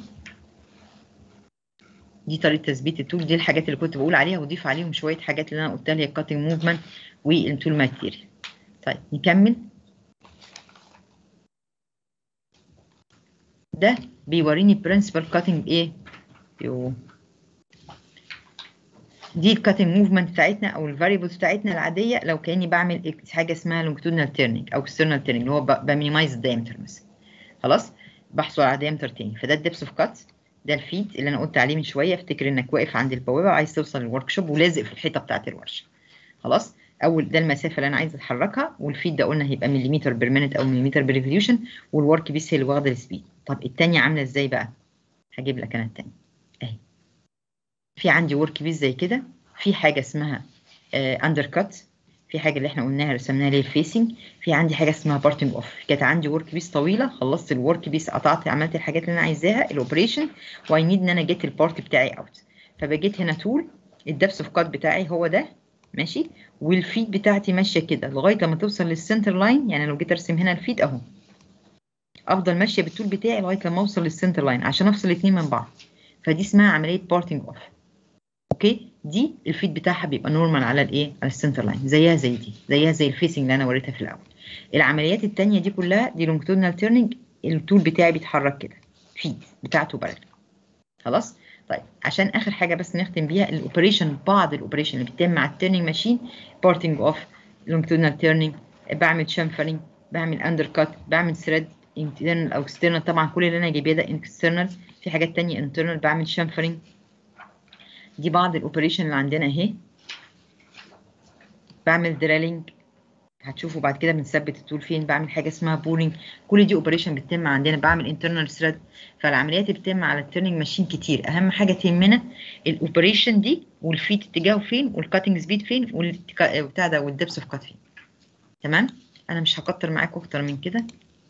دي طريقه تثبيت التول، دي الحاجات اللي كنت بقول عليها واضيف عليهم شويه حاجات اللي انا قلتها اللي هي الكاتنج موفمنت والتول ماتيريال. طيب نكمل. ده بيوريني برنسبل كاتنج ايه يو دي الكاتنج موفمنت بتاعتنا او الفاريبلز بتاعتنا العاديه لو كاني بعمل حاجه اسمها لونجيتودينال تيرنينج او اكسترنال تيرنينج اللي هو بمينيمايز الدايمتر مثلا. خلاص بحصل على دايمتر تاني، فده الدبس اوف كات، ده الفيد اللي انا قلت عليه من شويه. افتكر انك واقف عند البوابه وعايز توصل للورك شوب ولازق في الحيطه بتاعه الورشه. خلاص اول ده المسافه اللي انا عايز اتحركها، والفيد ده قلنا هيبقى مليمتر بير مينت او مليمتر بير ريفوليوشن، والورك بيس هي اللي واخده السبيد. طب الثانيه عامله ازاي بقى؟ هجيب لك انا الثانيه اهي. في عندي ورك بيس زي كده، في حاجه اسمها اندر uh, كات، في حاجه اللي احنا قلناها رسمناها اللي هي الفيسنج، في عندي حاجه اسمها بارتنج اوف. كانت عندي ورك بيس طويله، خلصت الورك بيس قطعت عملت الحاجات اللي انا عايزاها الاوبريشن، واي نيد ان انا جيت البارت بتاعي اوت، فبجيت هنا تول الدبس اوف كات بتاعي هو ده ماشي، والفيد بتاعتي ماشيه كده لغايه لما توصل للسنتر لاين. يعني لو جيت ارسم هنا الفيد اهو، افضل ماشيه بالتول بتاعي لغايه لما اوصل للسنتر لاين عشان افصل الاثنين من بعض، فدي اسمها عمليه بارتنج اوف. اوكي دي الفيد بتاعها بيبقى نورمال على الايه على السنتر لاين، زيها زي دي، زيها زي الفيسنج اللي انا وريتها في الاول. العمليات الثانيه دي كلها دي لونجيتودينال تيرنينج، التول بتاعي بيتحرك كده، فيد بتاعته بارل. خلاص طيب عشان اخر حاجه بس نختم بيها الاوبريشن، بعض الاوبريشن اللي بتتم مع التيرنينج ماشين، بارتنج اوف، لونجيتودينال تيرنينج، بعمل شامفرنج، بعمل اندر كات، بعمل ثريد انترنال او اكسترنال. طبعا كل اللي انا جايباه ده اكسترنال، في حاجات ثانيه انترنال، بعمل شامفرنج. دي بعض الاوبريشن اللي عندنا اهي. بعمل دريلينج، هتشوفوا بعد كده بنثبت التول فين. بعمل حاجه اسمها بولينج، كل دي اوبريشن بتتم عندنا. بعمل انترنال ثريد. فالعمليات اللي بتتم على التيرنينج ماشين كتير، اهم حاجه تهمنا الاوبريشن دي، والفيد اتجاهه فين، والكاتنج سبيد فين، والبتاع ده والدبس اوف كات فين. تمام انا مش هكتر معاكم اكتر من كده.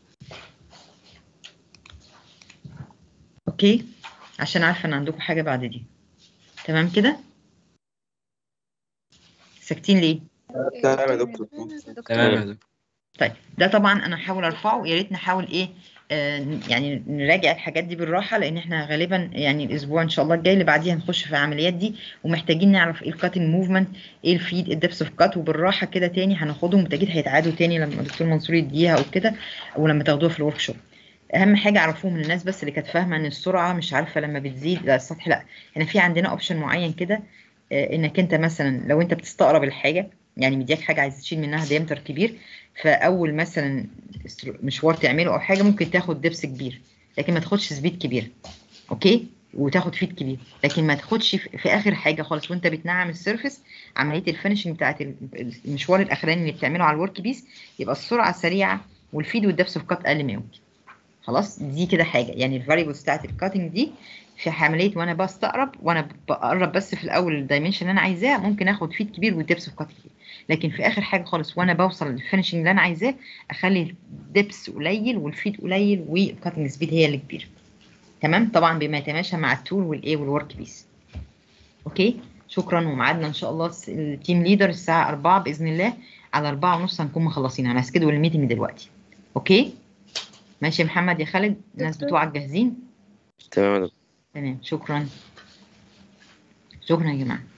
اوكي عشان عارفه ان عندكم حاجه بعد دي. تمام كده ساكتين ليه؟ تمام يا دكتور. تمام يا دكتور. طيب ده طبعا انا هحاول ارفعه، يا ريت نحاول ايه آه يعني نراجع الحاجات دي بالراحه، لان احنا غالبا يعني الاسبوع ان شاء الله الجاي اللي بعديه هنخش في العمليات دي، ومحتاجين نعرف ايه الكاتنج موفمنت، ايه الفيد، الدبس اوف كات، وبالراحه كده تاني هناخدهم، بالتاكيد هيتعادوا تاني لما الدكتور منصور يديها وكده، ولما تاخدوها في الورك شوب. اهم حاجه اعرفوه من الناس بس اللي كانت فاهمه ان السرعه مش عارفه لما بتزيد لا السطح، لا احنا في عندنا اوبشن معين كده، آه انك انت مثلا لو انت بتستقرب الحاجه، يعني مدياك حاجه عايز تشيل منها ديامتر كبير، فاول مثلا مشوار تعمله او حاجه ممكن تاخد دبس كبير لكن ما تاخدش سبيد كبير. اوكي وتاخد فيد كبير لكن ما تاخدش في اخر حاجه خالص وانت بتنعم السيرفيس، عمليه الفينشنج بتاعت المشوار الاخراني اللي بتعمله على الورك بيس، يبقى السرعه سريعه والفيد والدبس اوف كات اقل ما يمكن. خلاص دي كده حاجه، يعني الفاريبلز بتاعت الكاتنج دي في عمليه وانا بستقرب وانا بقرب بس في الاول الدايمنشن اللي انا عايزاه ممكن اخد فيد كبير والدبس اوف كات كبير، لكن في اخر حاجه خالص وانا بوصل للفينشنج اللي انا عايزاه اخلي الدبس قليل والفيد قليل والكاتنج سبيد هي اللي كبيره. تمام طبعا بما يتماشى مع التول والايه والورك بيس. اوكي شكرا، وميعادنا ان شاء الله التيم ليدر الساعه أربعة باذن الله، على أربعة ونص هنكون مخلصين. انا هسكدول الميتنج دلوقتي. اوكي ماشي يا محمد يا خالد، الناس بتوعك جاهزين؟ تمام يا دكتور. تمام شكرا. شكرا يا جماعه.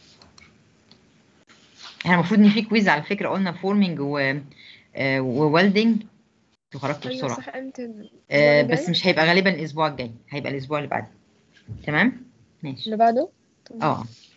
احنا المفروض ان في كويز على فكره، قلنا فورمينج و وويلدنج، انتوا خرجتوا ايوه بسرعه. صح امتى؟ آه بس مش هيبقى غالبا الاسبوع الجاي، هيبقى الاسبوع اللي بعده. تمام ماشي اللي بعده. اه